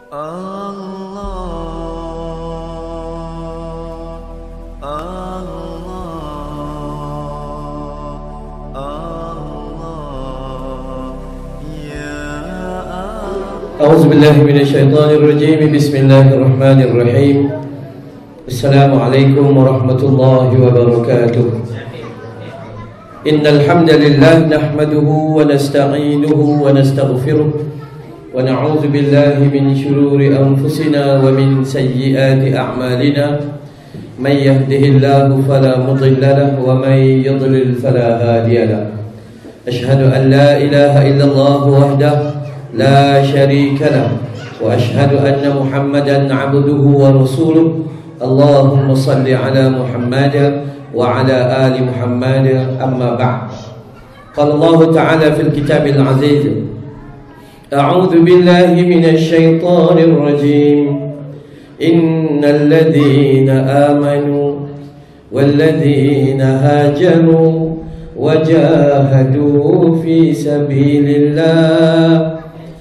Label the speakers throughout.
Speaker 1: A'udzubillahi minasyaitonirrajim. Bismillahirrahmanirrahim. Assalamualaikum warahmatullahi wabarakatuh. Innal hamdalillah nahmaduhu wa nasta'inuhu wa nastaghfiruh wa na'udzu billahi min shururi anfusina wa min sayyiati a'malina. May yahdihillahu fala mudilla lahu wa may yudlil fala hadiya lahu. Ashhadu an la ilaha illallah wahdahu لا شريك له وأشهد أن محمدا عبده ورسوله اللهم صل على محمد وعلى آل محمد أما بعد قال الله تعالى في الكتاب العزيز أعوذ بالله من الشيطان الرجيم إن الذين آمنوا والذين هاجروا وجاهدوا في سبيل الله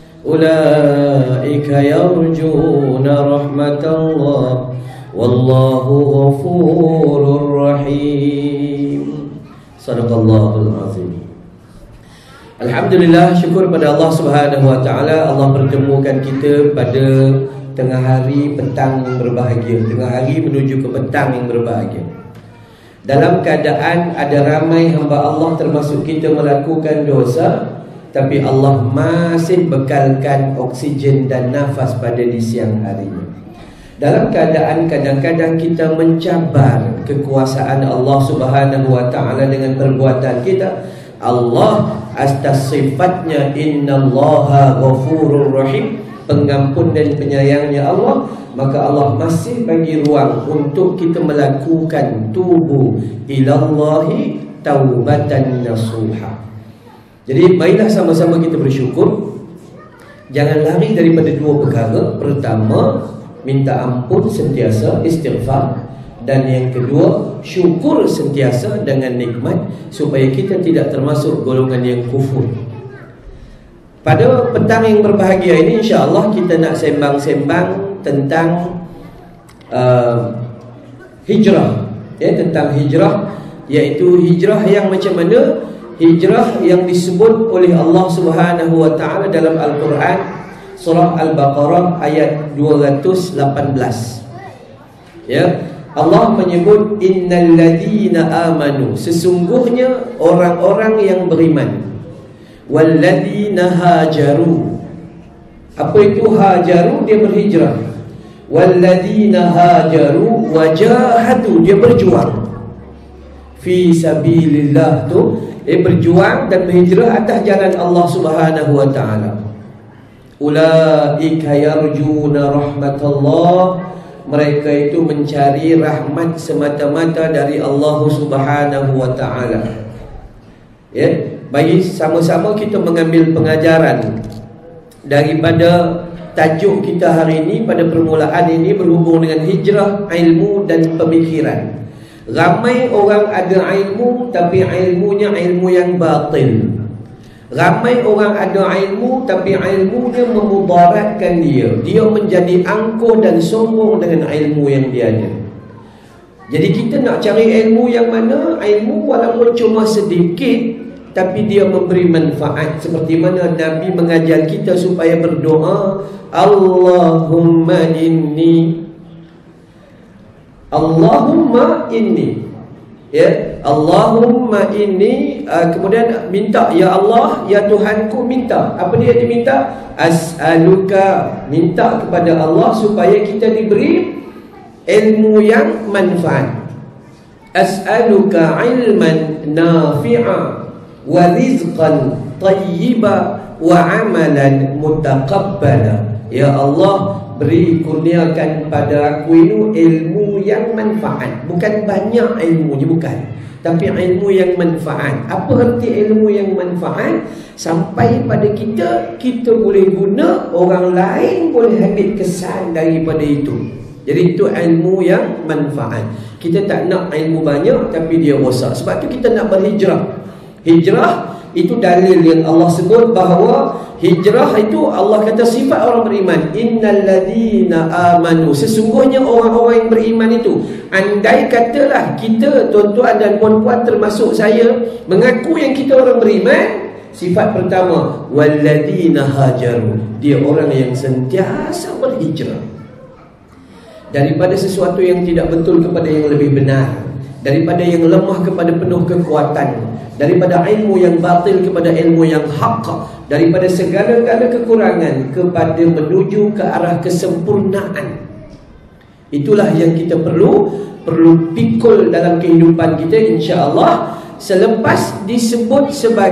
Speaker 1: أولئك يرجون رحمة الله والله غفور رحيم. صدق الله العظيم. Alhamdulillah, syukur pada Allah Subhanahu wa taala. Allah pertemukan kita pada tengah hari petang yang berbahagia, tengah hari menuju ke petang yang berbahagia. Dalam keadaan ada ramai hamba Allah termasuk kita melakukan dosa, tapi Allah masih bekalkan oksigen dan nafas pada di siang harinya. Dalam keadaan kadang-kadang kita mencabar kekuasaan Allah Subhanahu wa taala dengan perbuatan kita, Allah atas sifatnya innallaha ghafurur rahim, pengampun dan penyayangnya Allah, maka Allah masih bagi ruang untuk kita melakukan tubu ilallahi taubatan nasuha. Jadi marilah sama-sama kita bersyukur. Jangan lari daripada dua perkara. Pertama, minta ampun sentiasa, istighfar. Dan yang kedua, syukur sentiasa dengan nikmat, supaya kita tidak termasuk golongan yang kufur. Pada petang yang berbahagia ini, insya-Allah kita nak sembang-sembang tentang hijrah, ya, tentang hijrah, iaitu hijrah yang macam mana? Hijrah yang disebut oleh Allah Subhanahu wa taala dalam Al-Quran, surah Al-Baqarah ayat 218. Ya, Allah menyebut innal ladzina amanu, sesungguhnya orang-orang yang beriman, wal ladzina hajaru. Apa itu hajaru? Dia berhijrah. Wal ladzina hajaru wajahadu, dia berjuang. Fi sabilillah, tu berjuang dan berhijrah atas jalan Allah Subhanahu wa taala. Ulaika yarjuna rahmatullah, mereka itu mencari rahmat semata-mata dari Allah Subhanahu wa taala. Ya, bagi sama-sama kita mengambil pengajaran daripada tajuk kita hari ini. Pada permulaan ini berhubung dengan hijrah, ilmu dan pemikiran. Ramai orang ada ilmu, tapi ilmunya ilmu yang batil. Ramai orang ada ilmu, tapi ilmunya memudaratkan dia. Dia menjadi angkuh dan sombong dengan ilmu yang dia ada. Jadi kita nak cari ilmu yang mana? Ilmu walaupun cuma sedikit, tapi dia memberi manfaat. Seperti mana Nabi mengajar kita supaya berdoa, Allahumma inni, Allahumma inni, ya, Allahumma inni, kemudian minta, ya Allah, ya Tuhanku, minta. Apa dia diminta? As'aluka, minta kepada Allah supaya kita diberi ilmu yang manfaat. As'aluka ilman nafi'a wa rizqan tayyiba wa amalan mutaqabbala. Ya Allah, beri kurniakan pada aku ini ilmu yang manfaat. Bukan banyak ilmunya, bukan, tapi ilmu yang manfaat. Apa arti ilmu yang manfaat? Sampai pada kita, kita boleh guna, orang lain boleh ambil kesan daripada itu. Jadi itu ilmu yang manfaat. Kita tak nak ilmu banyak tapi dia rosak. Sebab tu kita nak berhijrah. Hijrah Itu dalil yang Allah sebut bahawa hijrah itu Allah kata sifat orang beriman. Innal ladzina amanu, sesungguhnya orang-orang yang beriman itu. Andai katalah kita, tuan-tuan dan puan-puan termasuk saya, mengaku yang kita orang beriman, sifat pertama, walladzina hajaru, dia orang yang sentiasa berhijrah daripada sesuatu yang tidak betul kepada yang lebih benar, daripada yang lemah kepada penuh kekuatan, daripada ilmu yang batil kepada ilmu yang hak, daripada segala-gala kekurangan kepada menuju ke arah kesempurnaan. Itulah yang kita perlu pikul dalam kehidupan kita, insya-Allah. Selepas disebut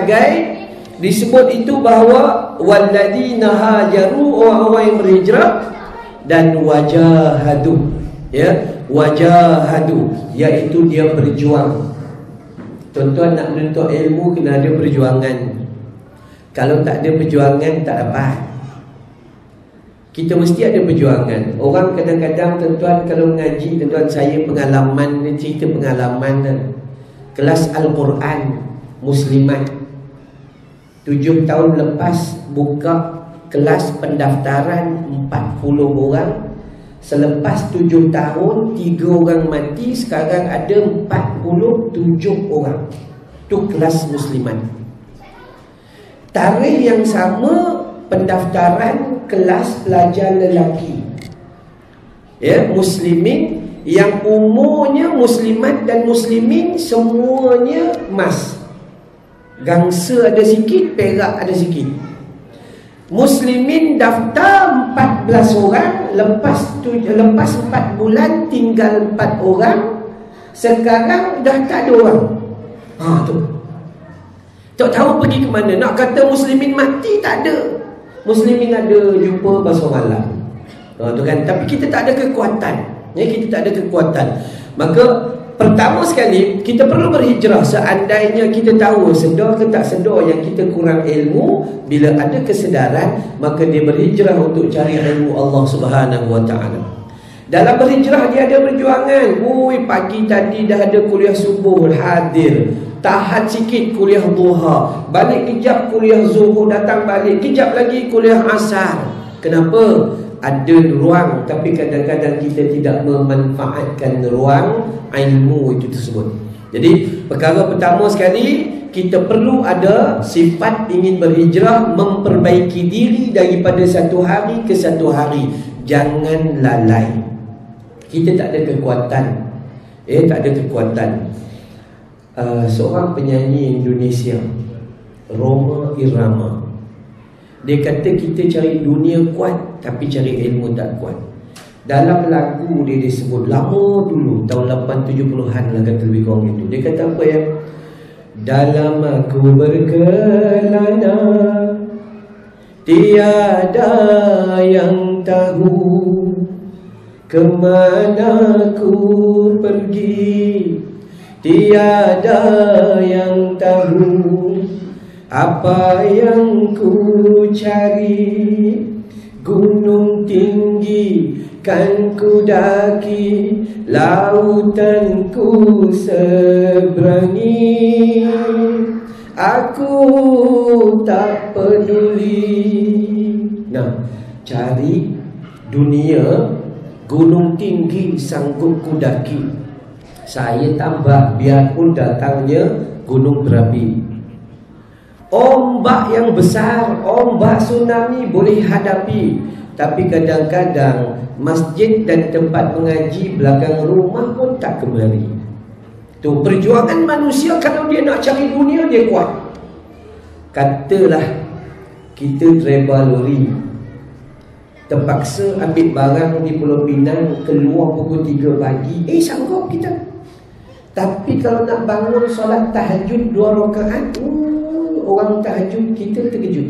Speaker 1: itu bahawa walladzina hajaru, orang-orang yang berhijrah, dan wajahadu, ya, wajahadu, iaitu dia berjuang. Tuan-tuan nak menuntut ilmu kena ada perjuangan. Kalau tak ada perjuangan tak dapat. Kita mesti ada perjuangan. Orang kadang-kadang, tuan-tuan, kalau mengaji, tuan-tuan, saya pengalaman, cerita pengalaman kelas Al-Quran Muslimat 7 tahun lepas buka kelas pendaftaran 40 orang. Selepas 7 tahun 3 orang mati, sekarang ada 47 orang. Itu kelas Muslimat. Tarikh yang sama pendaftaran kelas pelajar lelaki, ya, muslimin, yang umurnya muslimat dan muslimin semuanya emas. Gangsa ada sikit, perak ada sikit. Muslimin daftar 14 orang, lepas 4 bulan tinggal 4 orang. Sekarang dah tak ada orang. Tu tak tahu pergi ke mana. Nak kata muslimin mati, tak ada. Muslimin ada jumpa basuh malam, tu kan. Tapi kita tak ada kekuatan, ya, kita tak ada kekuatan. Maka pertama sekali kita perlu berhijrah. Seandainya kita tahu, sedar ke tak sedar, yang kita kurang ilmu, bila ada kesedaran, maka dia berhijrah untuk cari ilmu Allah Subhanahu wa ta'ala. Dalam berhijrah dia ada perjuangan. Pagi tadi dah ada kuliah subuh, hadir. Tahan sikit kuliah duha, balik kejap kuliah zuhur, datang balik kejap lagi kuliah asar. Kenapa? Ada ruang, tapi kadang-kadang kita tidak memanfaatkan ruang ilmu itu tersebut. Jadi perkara pertama sekali, kita perlu ada sifat ingin berhijrah, memperbaiki diri daripada satu hari ke satu hari. Jangan lalai. Kita tak ada kekuatan, tak ada kekuatan. Seorang penyanyi Indonesia, Roma Irama, dia kata kita cari dunia kuat, tapi cari ilmu tak kuat. Dalam lagu dia disebut lama dulu, tahun 80-70-an lah kata, lebih kurang itu. Dia kata apa ya? Dalam aku berkelana, tiada yang tahu kemana ku pergi. Tiada yang tahu apa yang ku cari. Gunung tinggi kan ku daki, lautan ku seberangi. Aku tak peduli. Nah, cari dunia, gunung tinggi sanggup ku daki. Saya tambah, biarpun datangnya gunung berapi. Ombak yang besar, ombak tsunami boleh hadapi. Tapi kadang-kadang masjid dan tempat mengaji belakang rumah pun tak kemari. Tu perjuangan manusia. Kalau dia nak cari dunia, dia kuat. Katalah kita driver lori, terpaksa ambil barang di Pulau Pinang, keluar pukul 3 pagi. Sanggup kita. Tapi kalau nak bangun solat tahajud 2 rakaat, orang tahajud kita terkejut.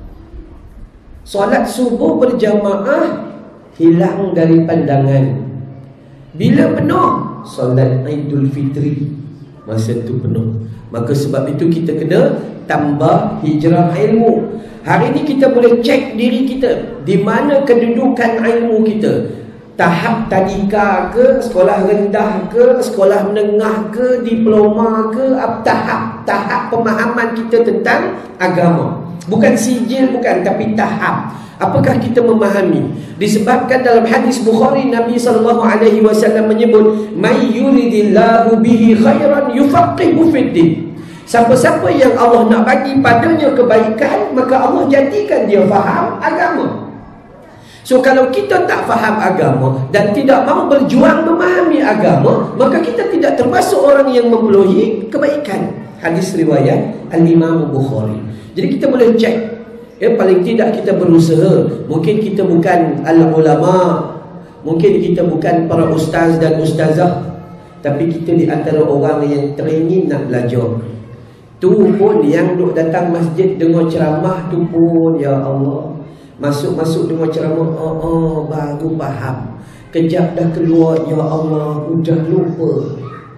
Speaker 1: Solat subuh berjamaah hilang dari pandangan. Bila penuh, solat Aidul Fitri, masa tu penuh. Maka sebab itu kita kena tambah hijrah ilmu. Hari ini kita boleh cek diri kita, di mana kedudukan ilmu kita. tahap tadika ke, sekolah rendah ke, sekolah menengah ke, diploma ke, tahap pemahaman kita tentang agama. Bukan sijil, bukan, tapi tahap. Apakah kita memahami? Disebabkan dalam hadis Bukhari, Nabi SAW menyebut, "May yuridillahu bihi khairan yufaqihu fiddin." Siapa-siapa yang Allah nak bagi padanya kebaikan, maka Allah jadikan dia faham agama. So kalau kita tak faham agama dan tidak mahu berjuang memahami agama, maka kita tidak termasuk orang yang memenuhi kebaikan. Hadis riwayat Al-Imam Bukhari. Jadi kita boleh cek, paling tidak kita berusaha. Mungkin kita bukan al-ulama, mungkin kita bukan para ustaz dan ustazah, tapi kita di antara orang yang teringin nak belajar. Tu pun yang duk datang masjid dengar ceramah tu pun, ya Allah, masuk dengar ceramah, baru faham. Kejap dah keluar, ya Allah, udah lupa.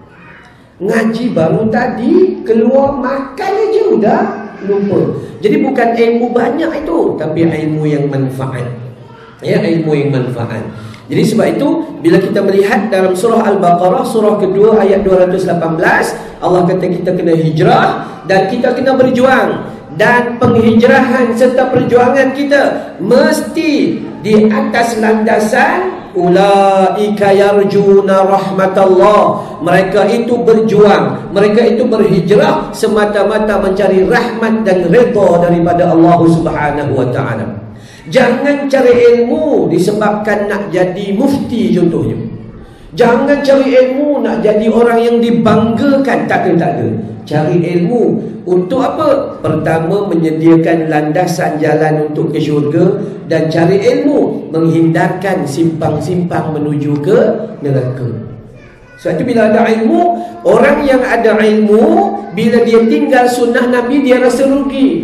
Speaker 1: Ngaji baru tadi, keluar makan aja udah lupa. Jadi bukan ilmu banyak itu, tapi ilmu yang manfaat. Ya, ilmu yang manfaat. Jadi sebab itu, bila kita melihat dalam surah Al-Baqarah, surah kedua ayat 218, Allah kata kita kena hijrah dan kita kena berjuang. Dan penghijrahan serta perjuangan kita mesti di atas landasan ulaika yarjuna rahmatallah. Mereka itu berjuang, mereka itu berhijrah semata-mata mencari rahmat dan redha daripada Allah Subhanahu wa taala. Jangan cari ilmu disebabkan nak jadi mufti contohnya. Jangan cari ilmu nak jadi orang yang dibanggakan, tak ada. Cari ilmu untuk apa? Pertama, menyediakan landasan jalan untuk ke syurga, dan cari ilmu menghindarkan simpang-simpang menuju ke neraka. Sebab itu bila ada ilmu, orang yang ada ilmu, bila dia tinggal sunnah Nabi, dia rasa rugi.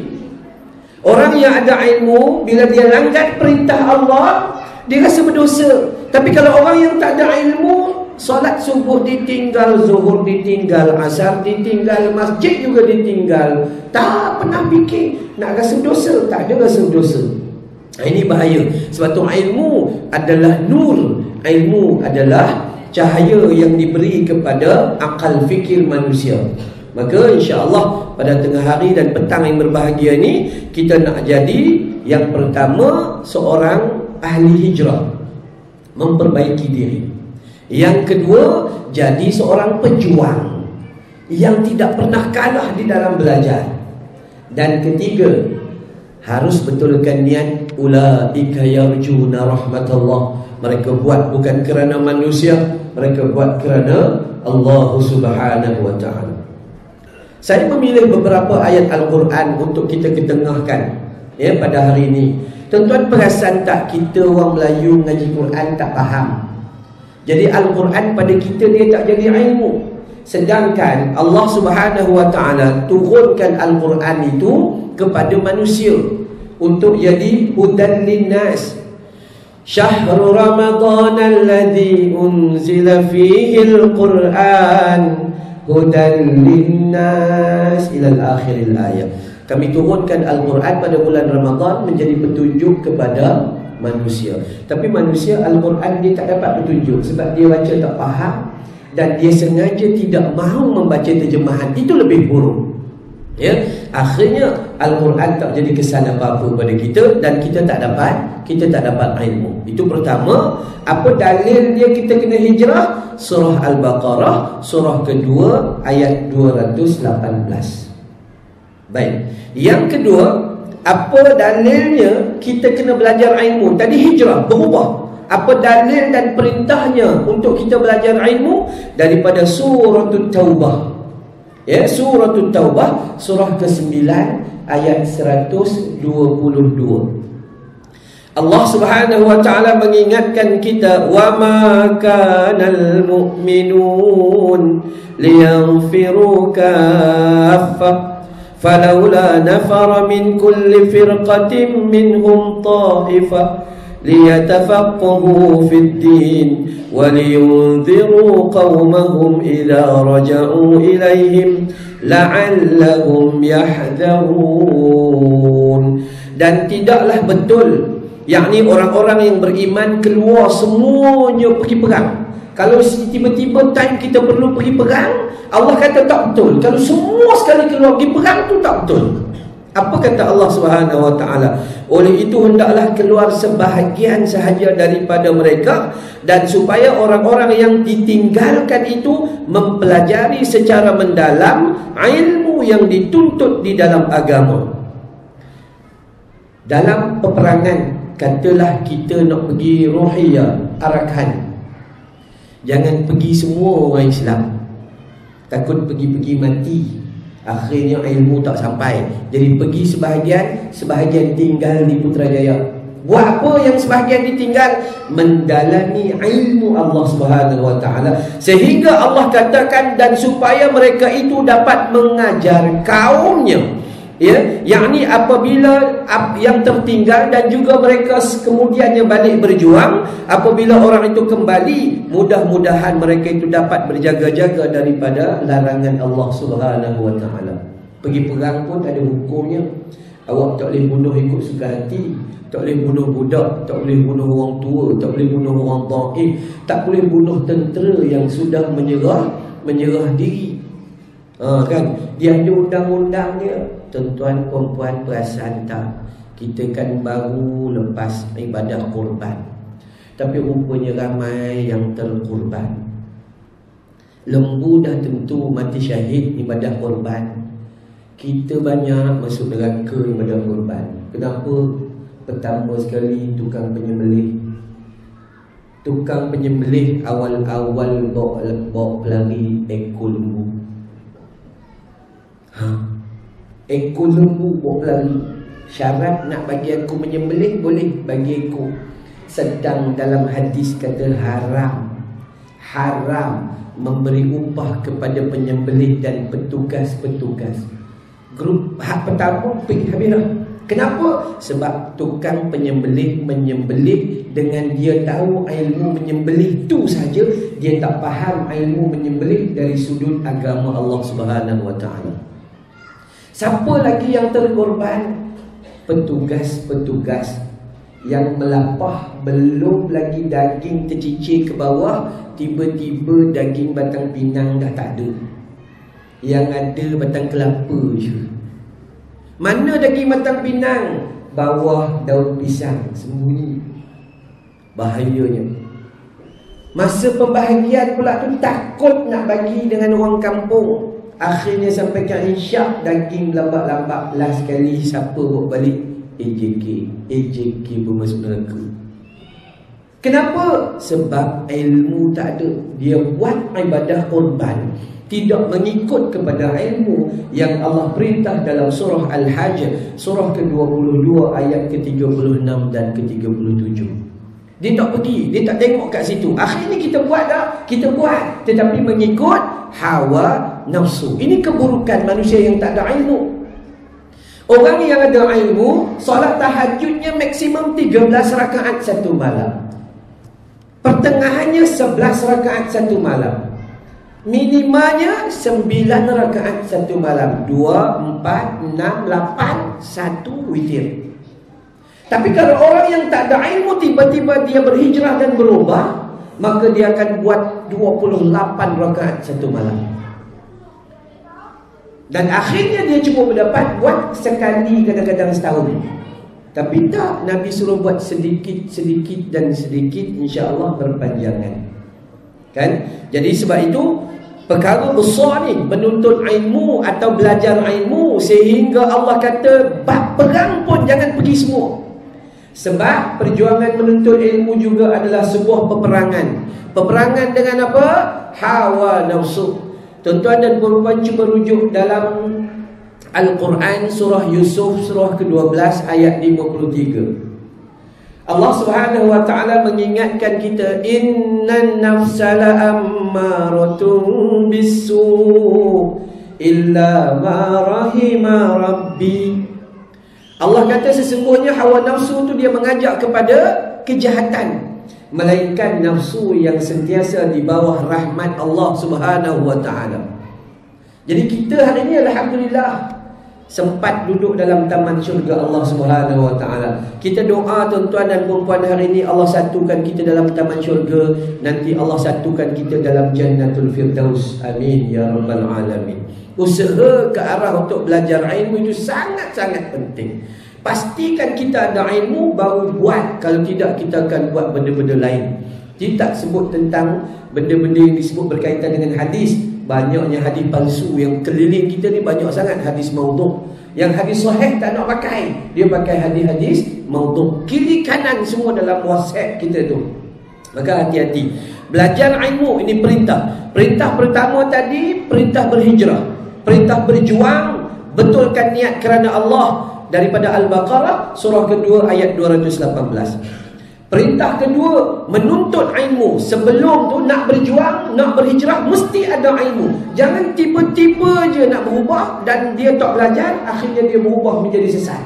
Speaker 1: Orang yang ada ilmu, bila dia langgar perintah Allah, dia rasa berdosa. Tapi kalau orang yang tak ada ilmu, solat subuh ditinggal, zuhur ditinggal, asar ditinggal, masjid juga ditinggal, tak pernah fikir nak rasa dosa, tak ada rasa dosa. Ini bahaya. Sebab tu ilmu adalah nur, ilmu adalah cahaya yang diberi kepada akal fikir manusia. Maka insya-Allah pada tengah hari dan petang yang berbahagia ni, kita nak jadi yang pertama seorang ahli hijrah, memperbaiki diri. Yang kedua, jadi seorang pejuang yang tidak pernah kalah di dalam belajar. Dan ketiga, harus betulkan niat ulaika yarjuna rahmatullah. Mereka buat bukan kerana manusia, mereka buat kerana Allah Subhanahu wa taala. Saya memilih beberapa ayat Al-Quran untuk kita ketengahkan pada hari ini. Tuan-tuan perasan tak, kita orang Melayu mengaji Quran tak faham. Jadi Al-Quran pada kita dia tak jadi ilmu. Sedangkan Allah Subhanahu wa taala turunkan Al-Quran itu kepada manusia untuk jadi hudan linnas. Syahrul Ramadan alladzi unzila fihi al-Quran hudan linnas ila al-akhir al-ayat. Kami turunkan Al-Quran pada bulan Ramadan menjadi petunjuk kepada manusia. Tapi manusia Al-Quran dia tak dapat petunjuk sebab dia baca tak faham, dan dia sengaja tidak mahu membaca terjemahan. Itu lebih buruk. Akhirnya Al-Quran tak jadi kesan apa-apa pada kita, dan kita tak dapat ilmu. Itu pertama. Apa dalil dia kita kena hijrah? Surah Al-Baqarah, surah kedua ayat 218. Baik. Yang kedua, apa dalilnya kita kena belajar ilmu? Tadi hijrah, berubah. Apa dalil dan perintahnya untuk kita belajar ilmu? Daripada suratul Taubah. Suratul Taubah, surah ke-9 ayat 122. Allah Subhanahu wa taala mengingatkan kita, wa ma kanal mu'minun liyanfiru kaffah فلولا نفر من كل فرقة منهم طائفة ليتفقهوا في الدين ولينذروا قومهم إذا رجعوا إليهم لعلهم يحذرون. Dan tidaklah betul yakni orang-orang yang beriman keluar semuanya pergi perang. Kalau tiba-tiba time kita perlu pergi perang, Allah kata tak betul. Kalau semua sekali keluar pergi perang tu tak betul. Apa kata Allah Subhanahu Wa Taala? Oleh itu hendaklah keluar sebahagian sahaja daripada mereka, dan supaya orang-orang yang ditinggalkan itu mempelajari secara mendalam ilmu yang dituntut di dalam agama. Dalam peperangan, katalah kita nak pergi Ruhiyah, Arakan, jangan pergi semua orang Islam. Takut pergi-pergi mati, akhirnya ilmu tak sampai. Jadi pergi sebahagian, sebahagian tinggal di Putrajaya. Buat apa yang sebahagian ditinggal? Mendalami ilmu Allah Subhanahu Wa Taala, sehingga Allah katakan dan supaya mereka itu dapat mengajar kaumnya. Ya, yakni apabila yang tertinggal dan juga mereka kemudiannya balik berjuang, apabila orang itu kembali, mudah-mudahan mereka itu dapat berjaga-jaga daripada larangan Allah Subhanahu Wa Taala. Pergi perang pun ada hukumnya. Awak tak boleh bunuh ikut suka hati, tak boleh bunuh budak, tak boleh bunuh orang tua, tak boleh bunuh orang dhaif, tak boleh bunuh tentera yang sudah menyerah diri. Kan dia ada undang-undangnya. Tuan-tuan perempuan perasan tak, kita kan baru lepas ibadah korban, tapi rupanya ramai yang terkorban. Lembu dah tentu mati syahid ibadah korban, kita banyak masuk neraka ibadah korban. Kenapa? Pertama sekali tukang penyembelih. Tukang penyembelih awal-awal bawa pelari ekor lembu. Ekor lembu bawa pelari. Syarat nak bagi aku menyembelih, boleh bagi ekor. Sedang dalam hadis kata haram memberi upah kepada penyembelih dan petugas-petugas. Grup hak pertama pergi habis dah. Kenapa? Sebab tukang penyembelih menyembelih dengan dia tahu ilmu menyembelih tu saja, dia tak faham ilmu menyembelih dari sudut agama Allah Subhanahu Wa Taala. Siapa lagi yang terkorban? Petugas-petugas yang melapah, belum lagi daging tercicir ke bawah, tiba-tiba daging batang pinang dah tak ada. Yang ada batang kelapa je. Mana daging batang pinang? Bawah daun pisang, sembunyi. Bahayanya. Masa pembahagian pula tu takut nak bagi dengan orang kampung. Akhirnya sampai ke isyak, daging lambat-lambat. Last kali siapa bawa balik? AJK pun masuk neraka. Kenapa? Sebab ilmu tak ada. Dia buat ibadah korban, tidak mengikut kepada ilmu yang Allah perintah dalam surah Al-Hajj, surah ke-22 ayat ke-36 dan ke-37. Dia tak pergi, dia tak tengok kat situ. Akhirnya kita buat dah, kita buat, tetapi mengikut hawa nafsu. Ini keburukan manusia yang tak ada ilmu. Orang yang ada ilmu, solat tahajudnya maksimum 13 rakaat satu malam. Pertengahannya 11 rakaat satu malam. Minimalnya 9 rakaat satu malam. 2, 4, 6, 8, 1 witir. Tapi kalau orang yang tak ada ilmu tiba-tiba dia berhijrah dan berubah, maka dia akan buat 28 rakaat satu malam. Dan akhirnya dia cuma mendapat buat sekali, kadang-kadang setahun. Tapi tak, Nabi suruh buat sedikit-sedikit dan sedikit, insya-Allah berpanjangan. Kan? Jadi sebab itu perkara besar ni, menuntut ilmu atau belajar ilmu, sehingga Allah kata bab perang pun jangan pergi semua. Sebab perjuangan menuntut ilmu juga adalah sebuah peperangan. Peperangan dengan apa? Hawa nafsu. Tuan-tuan dan puan-puan cuba rujuk dalam Al-Quran surah Yusuf surah ke-12 ayat 53. Allah Subhanahu wa taala mengingatkan kita, innan nafsa la'ammaratun bisu illa ma rahima rabbi. Allah kata sesungguhnya hawa nafsu tu dia mengajak kepada kejahatan, melainkan nafsu yang sentiasa di bawah rahmat Allah Subhanahu wa taala. Jadi kita hari ini alhamdulillah sempat duduk dalam taman syurga Allah Subhanahu wa taala. Kita doa tuan-tuan dan puan-puan hari ini, Allah satukan kita dalam taman syurga, nanti Allah satukan kita dalam Jannatul Firdaus. Amin ya rabbal alamin. Usaha ke arah untuk belajar ilmu itu sangat-sangat penting. Pastikan kita ada ilmu baru buat. Kalau tidak, kita akan buat benda-benda lain. Dia tak sebut tentang benda-benda yang disebut berkaitan dengan hadis. Banyaknya hadis palsu yang keliling kita ni, banyak sangat hadis maudhu'. Yang hadis sahih tak nak pakai, dia pakai hadis-hadis maudhu'. Kiri kanan semua dalam WhatsApp kita tu. Maka hati-hati. Belajar ilmu ini perintah. Perintah pertama tadi, perintah berhijrah. Perintah berjuang, betulkan niat kerana Allah. Daripada Al-Baqarah surah kedua ayat 218. Perintah kedua, menuntut ilmu. Sebelum tu nak berjuang, nak berhijrah, mesti ada ilmu. Jangan tiba-tiba je nak berubah dan dia tak belajar, akhirnya dia berubah menjadi sesat.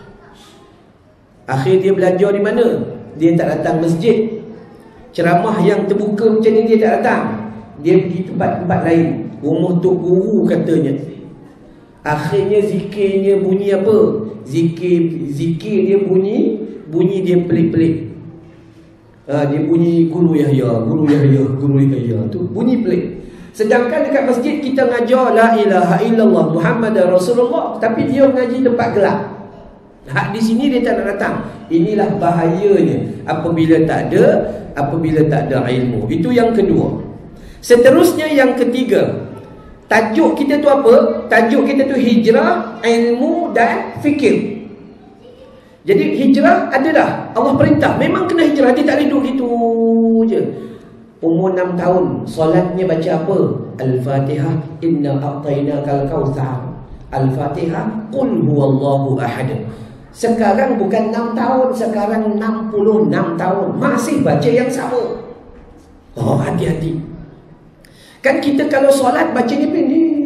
Speaker 1: Akhir dia belajar di mana? Dia tak datang masjid. Ceramah yang terbuka macam ni dia tak datang. Dia pergi tempat-tempat lain. Rumah tok guru katanya. Akhirnya zikirnya bunyi apa? Zikir dia bunyi dia pelik-pelik. Dia bunyi Guru Yahya tu bunyi pelik. Sedangkan dekat masjid kita ngajar la ilaha illallah Muhammadar Rasulullah, tapi dia mengaji tempat gelap. Hak di sini dia tak nak datang. Inilah bahayanya apabila tak ada ilmu. Itu yang kedua. Seterusnya yang ketiga. Tajuk kita tu apa? Tajuk kita tu hijrah, ilmu dan fikir. Jadi hijrah ada dah. Allah perintah, memang kena hijrah. Dia tak duduk gitu je. Umur 6 tahun, solatnya baca apa? Al-Fatihah, inna a'tainakal kautsar. Al-Fatihah, qul huwallahu ahad. Sekarang bukan 6 tahun, sekarang 66 tahun, masih baca yang sama. Oh, hati-hati. Kan kita kalau solat bacanya pendek.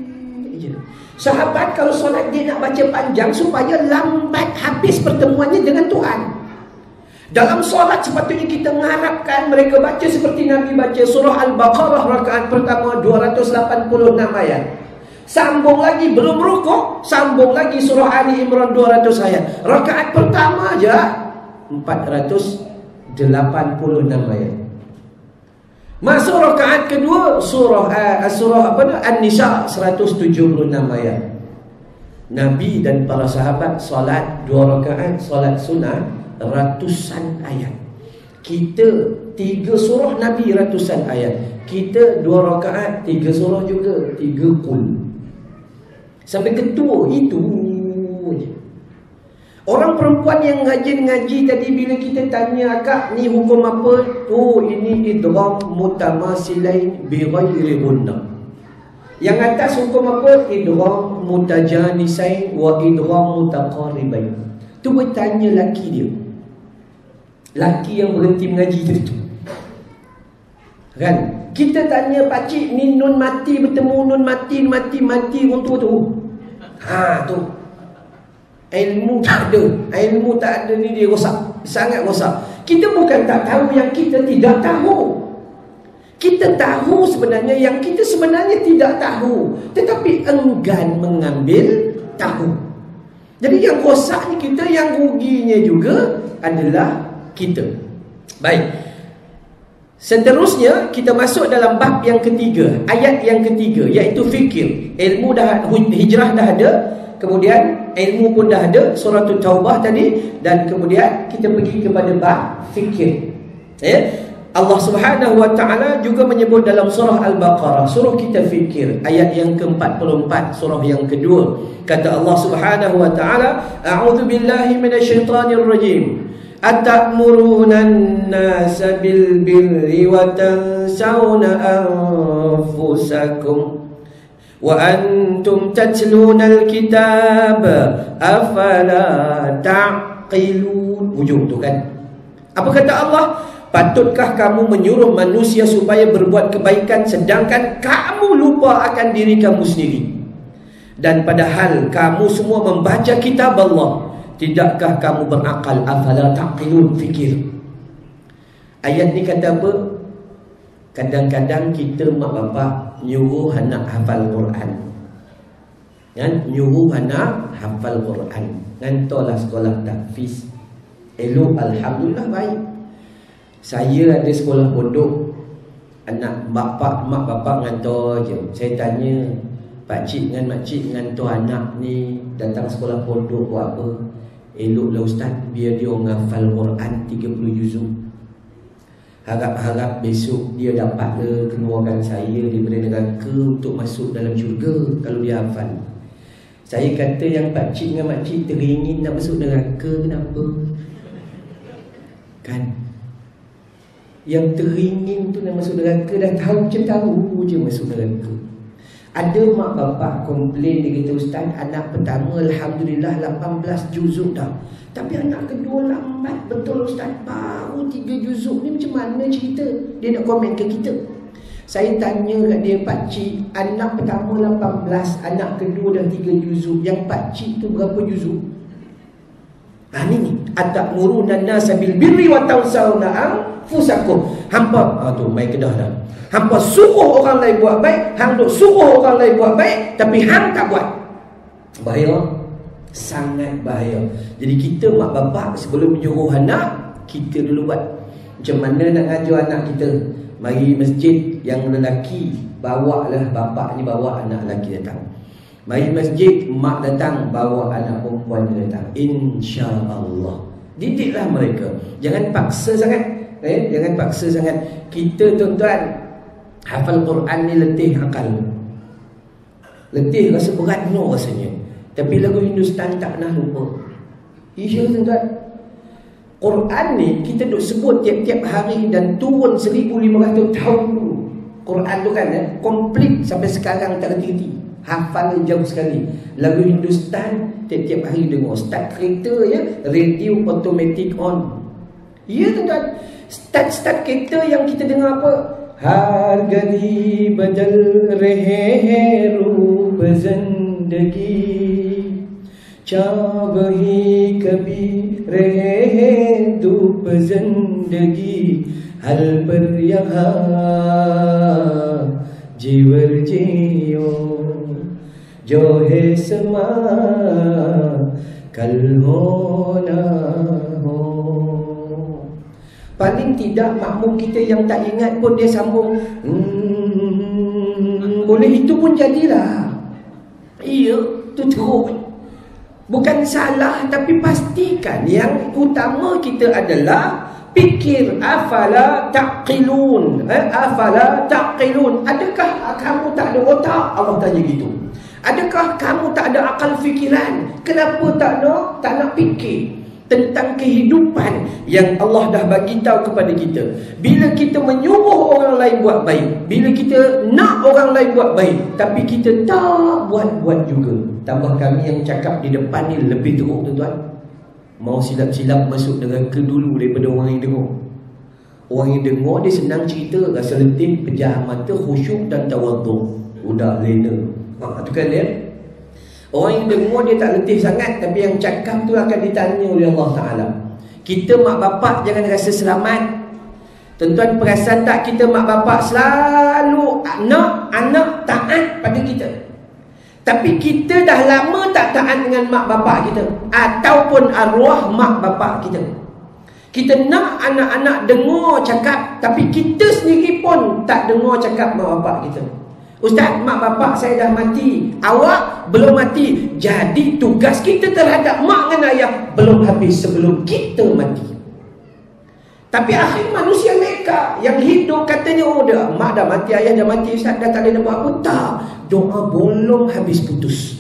Speaker 1: Sahabat kalau solat dia nak baca panjang supaya lambat habis pertemuannya dengan Tuhan. Dalam solat sepatutnya kita mengharapkan mereka baca seperti Nabi baca surah Al-Baqarah rakaat pertama 286 ayat. Sambung lagi, belum rukuk, sambung lagi surah Ali Imran 200 ayat. Rakaat pertama aja 486 ayat. Masuk rakaat kedua surah An-Nisa 176 ayat. Nabi dan para sahabat solat 2 rakaat solat sunat ratusan ayat. Kita 3 surah Nabi ratusan ayat. Kita 2 rakaat 3 surah juga, 3 qul. Sampai ketua itu je. Orang perempuan yang ngaji tadi, bila kita tanya akak ni hukum apa? Oh, ini idgham mutamasilain bi ghairi gunna. Yang atas hukum apa? Idgham mutajanisain wa idgham mutaqaribain. Tu bertanya laki dia. Laki yang berhenti mengaji tu. Kan? Kita tanya pakcik ni nun mati bertemu nun mati orang tua tu. Ha tu. Ilmu tak ada ni dia rosak, sangat rosak. Kita bukan tak tahu yang kita tidak tahu. Kita tahu sebenarnya yang kita sebenarnya tidak tahu, tetapi enggan mengambil tahu. Jadi yang rosaknya kita, yang ruginya juga adalah kita. Baik. Seterusnya kita masuk dalam bab yang ketiga, ayat yang ketiga, iaitu fikir. Ilmu dah, hijrah dah ada. Kemudian ilmu pun dah ada, surah Taubah tadi. Dan kemudian kita pergi kepada bab fikir. Allah Subhanahu wa ta'ala juga menyebut dalam surah Al-Baqarah, suruh kita fikir. Ayat yang ke-44, surah yang kedua. Kata Allah Subhanahu wa ta'ala, a'udzu billahi minasyaitonir rajim. Atamuruna an-nasa bil birri wa tansawna anfusakum wa antum tatluna al-kitab afala ta'qilun. Hujung tu kan. Apa kata Allah? Patutkah kamu menyuruh manusia supaya berbuat kebaikan sedangkan kamu lupa akan diri kamu sendiri? Dan padahal kamu semua membaca kitab Allah, tidakkah kamu berakal? Afala ta'qilun, fikir. Ayat ni kata apa? Kadang-kadang kita mak bapak nyuruh anak hafal Quran. Kan nyuruh anak hafal Quran, ngantorlah sekolah tahfiz. Elok, alhamdulillah baik. Saya ada sekolah pondok, anak mak bapak ngantor je. Saya tanya, pak cik dengan mak cik ngantor anak ni datang sekolah pondok buat apa? Eloklah ustaz, biar dia menghafal Quran 30 juzuk. Harap-harap besok dia dapatlah keluarkan saya daripada neraka untuk masuk dalam syurga kalau dia hafal. Saya kata yang pak cik dengan mak cik teringin nak masuk neraka, kenapa? Kan? Yang teringin tu nak masuk neraka dah tahu je masuk neraka. Ada mak bapak komplain, dia kata, ustaz, anak pertama alhamdulillah 18 juzuk dah, tapi anak kedua lambat betul ustaz, baru 3 juzuk ni, macam mana cerita? Dia nak komen ke kita. Saya tanya kat dia, pakcik, anak pertama 18, anak kedua dah 3 juzuk, yang pakcik tu berapa juzuk? Ni atamuruna nasa bil birri wa tansawna anfusakum. Hampa tu mai kedah dah. Hampa suruh orang lain buat baik, hang duk suruh orang lain buat baik, tapi hang tak buat. Bahaya, sangat bahaya. Jadi kita mak bapak sebelum menyuruh anak, kita dulu buat. Macam mana nak ngajar anak kita? Mari masjid, yang lelaki bawalah, bapak ni bawa anak lelaki datang. Mari masjid, mak datang, bawa anak perempuan datang. InsyaAllah. Didiklah mereka. Jangan paksa sangat. Jangan paksa sangat. Kita tuan-tuan, hafal Quran ni letih akal. Letih, rasa berat no rasanya. Tapi lagu Hindustan tak pernah lupa. Iya tuan-tuan. Quran ni kita duk sebut tiap-tiap hari dan turun 1500 tahun dulu. Quran tu kan komplit sampai sekarang tak reti-reti. Hafal jauh sekali. Lagu Hindustan tiap-tiap hari dengar. Start kereta ya, radio automatic on. Ya tuan-tuan. Start kereta yang kita dengar apa? Harga di badal rehe roop zindagi, चाबही कभी रहे धूप जिंदगी हल पर यहाँ जीवर जियो जो है समा कल हो ना हो. Paling tidak makmum kita yang tak ingat pun dia sambung boleh, itu pun jadilah. Iya, tu teruk. Bukan salah, tapi pastikan yang utama kita adalah fikir. Afala taqilun, afala taqilun. Adakah kamu tak ada otak? Allah tanya gitu. Adakah kamu tak ada akal fikiran? Kenapa tak nak fikir tentang kehidupan yang Allah dah bagi tahu kepada kita? Bila kita menyuruh orang lain buat baik, bila kita nak orang lain buat baik, tapi kita tak buat juga. Tambah kami yang cakap di depan ni lebih teruk tuan-tuan. Mau silap-silap masuk neraka dulu daripada orang yang dengar. Orang yang dengar dia senang cerita, rasa letih, pejam mata, khusyuk dan tawaduk. Udah lena. Tu kan dia. Orang yang dengar dia tak letih sangat, tapi yang cakap tu akan ditanya oleh Allah Ta'ala. Kita mak bapak jangan rasa selamat. Tuan-tuan perasan tak, kita mak bapak selalu nak anak taat pada kita. Tapi kita dah lama tak taat dengan mak bapak kita, ataupun arwah mak bapak kita. Kita nak anak-anak dengar cakap, tapi kita sendiri pun tak dengar cakap mak bapak kita. Ustaz, mak bapak saya dah mati, awak belum mati. Jadi tugas kita terhadap mak dan ayah belum habis sebelum kita mati. Tapi akhir manusia mereka yang hidup katanya, oh dah, mak dah mati, ayah dah mati, Ustaz dah tak boleh buat apa. Tak, doa belum habis putus.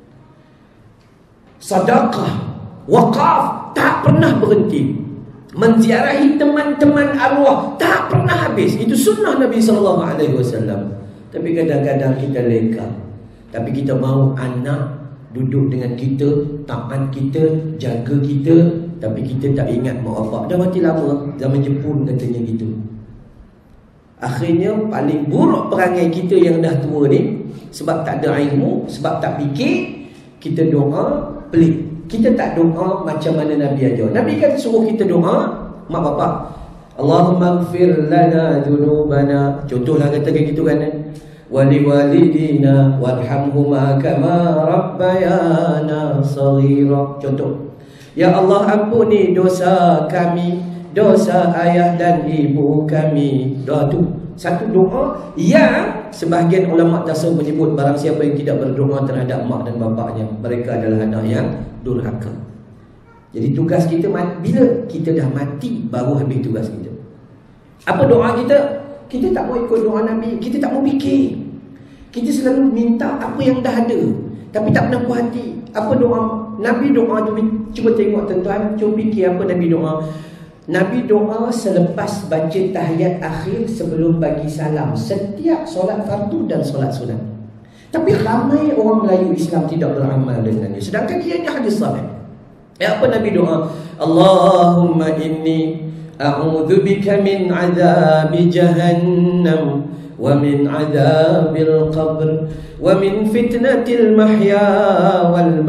Speaker 1: Sedekah, wakaf tak pernah berhenti. Menziarahi teman-teman arwah tak pernah habis. Itu sunnah Nabi SAW. Tapi kadang-kadang kita leka. Tapi kita mahu anak duduk dengan kita, taat kita, jaga kita, tapi kita tak ingat mak bapak dah mati lama. Zaman Jepun katanya gitu. Akhirnya paling buruk perangai kita yang dah tua ni, sebab tak ada ilmu, sebab tak fikir, kita doa pelik. Kita tak doa macam mana Nabi ajar. Nabi kan suruh kita doa mak bapak, Allahumma ighfir lana dhunubana. Contohlah kata gitu kan, waliwalidina warhamhuma kama rabbayana saghira. Contoh, ya Allah ampuni dosa kami, dosa ayah dan ibu kami. Doa tu satu doa yang sebahagian ulama tasawuf menyebut barang siapa yang tidak berdoa terhadap mak dan bapaknya, mereka adalah anak yang durhaka. Jadi tugas kita bila kita dah mati baru habis tugas kita. Apa doa kita? Kita tak mau ikut doa Nabi, kita tak mau fikir. Kita selalu minta apa yang dah ada, tapi tak pernah puas hati. Apa doa Nabi? Doa tu cuba tengok tuan-tuan, cuba fikir apa Nabi doa. Nabi doa selepas baca tahiyat akhir sebelum bagi salam setiap solat fardu dan solat sunat. Tapi ramai orang Melayu Islam tidak beramal dengannya, sedangkan ia ni hadis sahih. Apa Nabi doa? Allahumma inni a'udzubika min azabi jahannam wa min azabil qabr wa min fitnatil mahya wal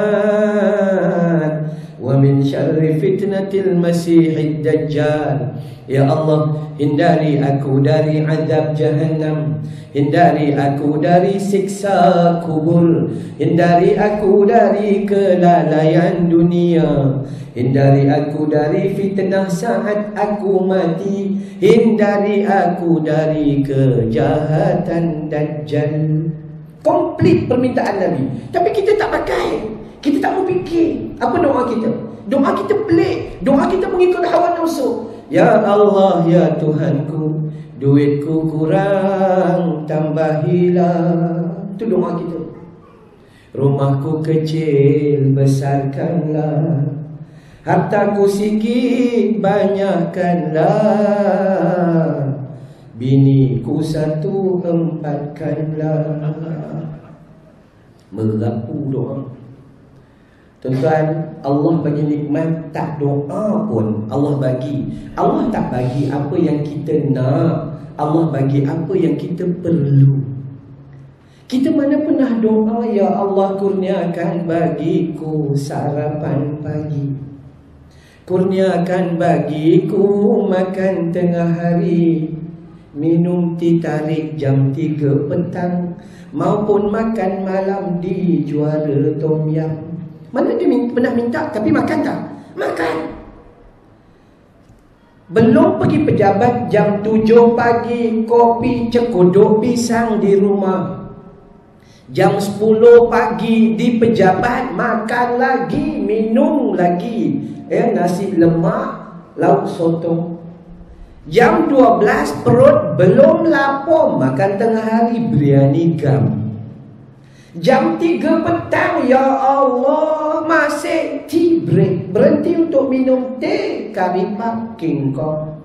Speaker 1: mamat wa min syarri fitnatil masiihid dajjal. Ya Allah, hindari aku dari azab jahannam, hindari aku dari siksa kubur, hindari aku dari kelalaian dunia, hindari aku dari fitnah saat aku mati, hindari aku dari kejahatan dajjal. Komplit permintaan Nabi, tapi kita tak pakai. Kita tak mau fikir. Apa doa kita? Doa kita pelik. Doa kita mengikut hawa nafsu. Ya Allah, ya Tuhanku, duitku kurang, tambahilah. Itu doa kita. Rumahku kecil, besarkanlah. Hartaku sikit, banyakkanlah. Biniku 1, 4-kanlah. Merapu doa. Tuan-tuan, Allah bagi nikmat, tak doa pun Allah bagi. Allah tak bagi apa yang kita nak, Allah bagi apa yang kita perlu. Kita mana pernah doa, ya Allah kurniakan bagiku sarapan pagi, kurniakan bagiku makan tengah hari, minum teh tarik jam 3 petang, maupun makan malam di juara tom yam. Mana dia pernah minta tapi makan tak? Makan. Belum pergi pejabat jam 7 pagi, kopi cekuduk pisang di rumah. Jam 10 pagi di pejabat, makan lagi, minum lagi. Nasi lemak, lauk sotong. Jam 12 perut belum lapar, makan tengah hari biryani gam. Jam 3 petang, ya Allah, masih tea break, berhenti untuk minum teh kari pap king kong.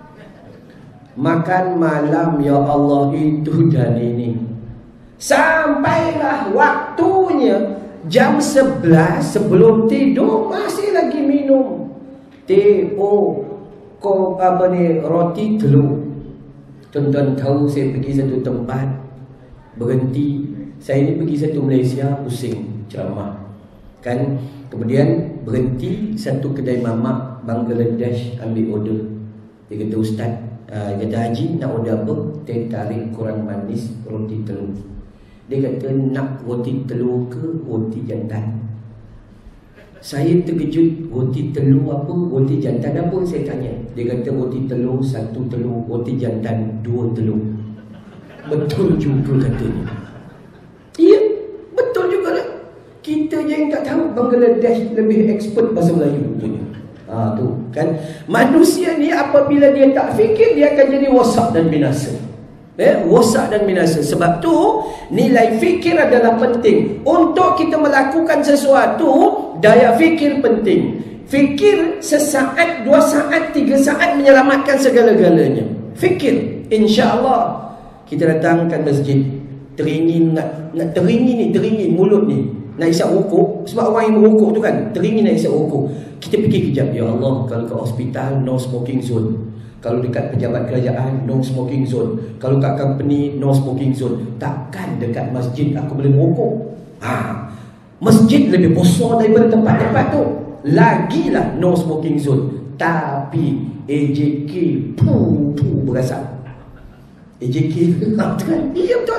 Speaker 1: Makan malam, ya Allah, itu dan ini. Sampailah waktunya jam 11 sebelum tidur masih lagi minum teh roti telur. Tuan-tuan tahu, saya pergi satu tempat, berhenti. Saya ni pergi satu Malaysia, pusing ceramah kan, kemudian berhenti satu kedai mamak Bangladesh, ambil order. Dia kata, Ustaz, kata Haji, nak order apa? Teh tarik kurang manis, roti telur. Dia kata, nak roti telur ke roti jantan? Saya terkejut, roti telur apa, roti jantan apa, saya tanya. Dia kata, roti telur 1 telur, roti jantan 2 telur. Betul juga katanya. Iya, betul juga lah. Kita je yang tak tahu, Bangladesh lebih expert bahasa Melayu punya. Tu kan, manusia ni apabila dia tak fikir, dia akan jadi wasak dan binasa. Wasak dan binasa. Sebab tu nilai fikir adalah penting. Untuk kita melakukan sesuatu, daya fikir penting. Fikir sesaat, 2 saat, 3 saat menyelamatkan segala-galanya. Fikir, insya-Allah. Kita datangkan masjid, teringin nak teringin mulut ni nak isap rokok. Sebab orang yang merokok tu kan teringin nak isap rokok. Kita fikir kejap, ya Allah, kalau ke hospital no smoking zone, kalau dekat pejabat kerajaan no smoking zone, kalau kat company no smoking zone. Takkan dekat masjid aku boleh merokok? Masjid lebih besar daripada tempat-tempat tu, lagilah no smoking zone. Tapi AJK berasap. AJK kan? Iya betul.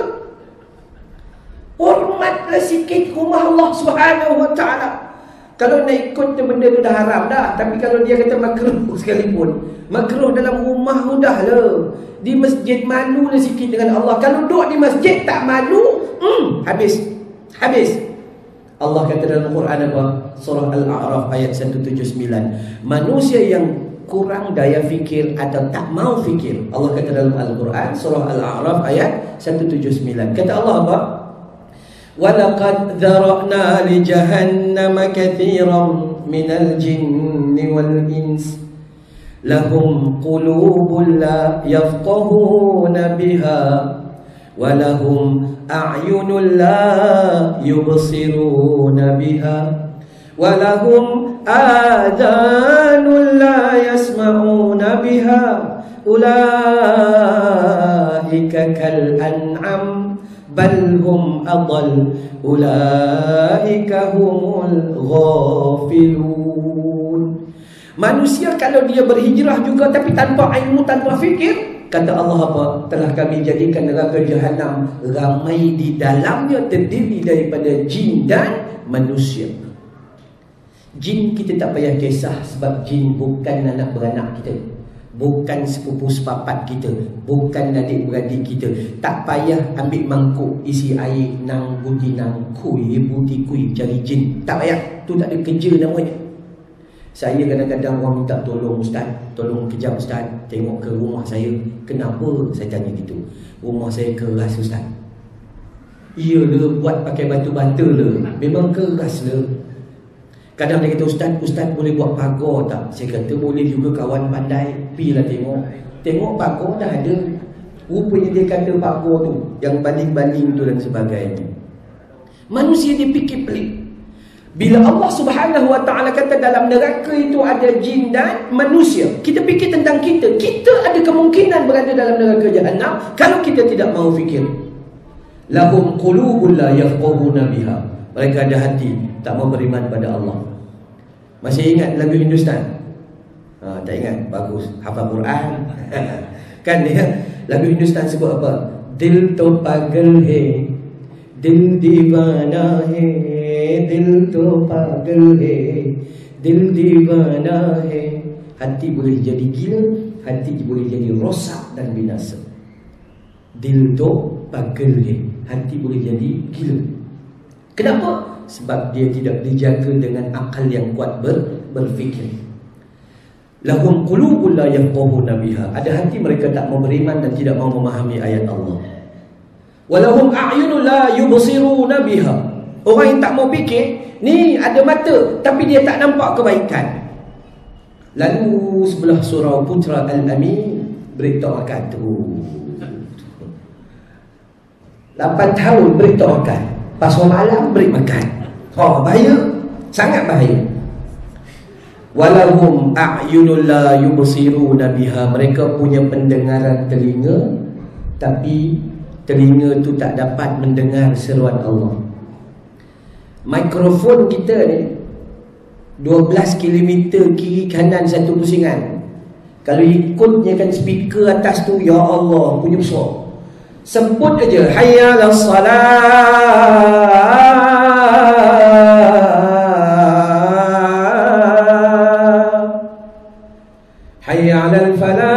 Speaker 1: Hormatlah sikit rumah Allah Subhanahu wa ta'ala. Kalau nak ikut benda tu dah haram dah. Tapi kalau dia kata makruh sekalipun, makruh dalam rumah tu dah lah. Di masjid malu lah sikit dengan Allah. Kalau duduk di masjid tak malu, habis. Allah kata dalam Quran apa? Surah Al-A'raf ayat 179. Manusia yang kurang daya fikir atau tak mau fikir, Allah kata dalam Al-Quran surah Al-A'raf ayat 179. Kata Allah apa? وَلَقَدْ ذَرَأْنَا لِجَهَنَّمَ كَثِيرًا مِنَ الْجِنِّ وَالْإِنسِ لَهُمْ قُلُوبٌ لَا يَفْقَهُونَ بِهَا وَلَهُمْ أَعْيُنٌ لَا يُبْصِرُونَ بِهَا وَلَهُمْ آذَانٌ لَا يَسْمَعُونَ بِهَا أُولَئِكَ كَالْأَنْعَامِ بل هم أضل أولئك هم الغافلون. Manusia kalau dia berhijrah juga tapi tanpa ilmu, tanpa fikir, kata Allah apa? Telah kami jadikan neraka Jahannam ramai di dalamnya terdiri daripada jin dan manusia. Jin kita tak payah kisah, sebab jin bukan anak beranak kita, bukan sepupu sepapat kita, bukan adik-beradik kita. Tak payah ambil mangkuk isi air nang budi nang kui budi kui cari jin. Tak payah. Tu tak ada kerja namanya. Saya kadang-kadang orang minta tolong, ustaz, tolong kejap ustaz, tengok ke rumah saya. Kenapa saya tanya gitu? Rumah saya keras ustaz. Iyalah, buat pakai batu bata lah. Memang keras lah. Kadang dia kata, ustaz boleh buat pagar tak? Saya kata boleh juga kawan pandai. Pergilah tengok. Tengok pagar dah ada. Rupanya dia kata pagar tu, yang baling-baling tu dan sebagainya. Manusia dia fikir pelik. Bila Allah Subhanahu wa ta'ala kata dalam neraka itu ada jin dan manusia, kita fikir tentang kita. Kita ada kemungkinan berada dalam neraka Jahannam kalau kita tidak mahu fikir. Lahum qulubun la yafqahuna biha. Mereka ada hati tak mau beriman pada Allah. Masih ingat lagu Hindustan? Tak ingat? Bagus. Hafal Quran. Kan dia lagu Hindustan sebut apa? Dil to pagal hai, dil divana hai, dil to pagal hai, dil divana hai. Hati boleh jadi gila, hati boleh jadi rosak dan binasa. Dil to pagal hai, hati boleh jadi gila. Kenapa? Sebab dia tidak dijaga dengan akal yang kuat berfikir. Lahum qulubun la yafqahuna biha. Ada hati mereka tak mau beriman dan tidak mau memahami ayat Allah. Walahum a'yunun la yubsiruna biha. Orang yang tak mau fikir, ni ada mata tapi dia tak nampak kebaikan. Lalu sebelah surau Putra Al-Amin beritahu akan tu 8 tahun beritahu akan. Pasal malam beri makan. Bahaya. Sangat bahaya. Walahum a'yunul la yubsiruna biha. Mereka punya pendengaran telinga, tapi telinga tu tak dapat mendengar seruan Allah. Mikrofon kita ni 12 km kiri kanan satu pusingan. Kalau ikutnya kan speaker atas tu, ya Allah, punya besar. Sebut aja hayya 'alas salah, hayya 'alal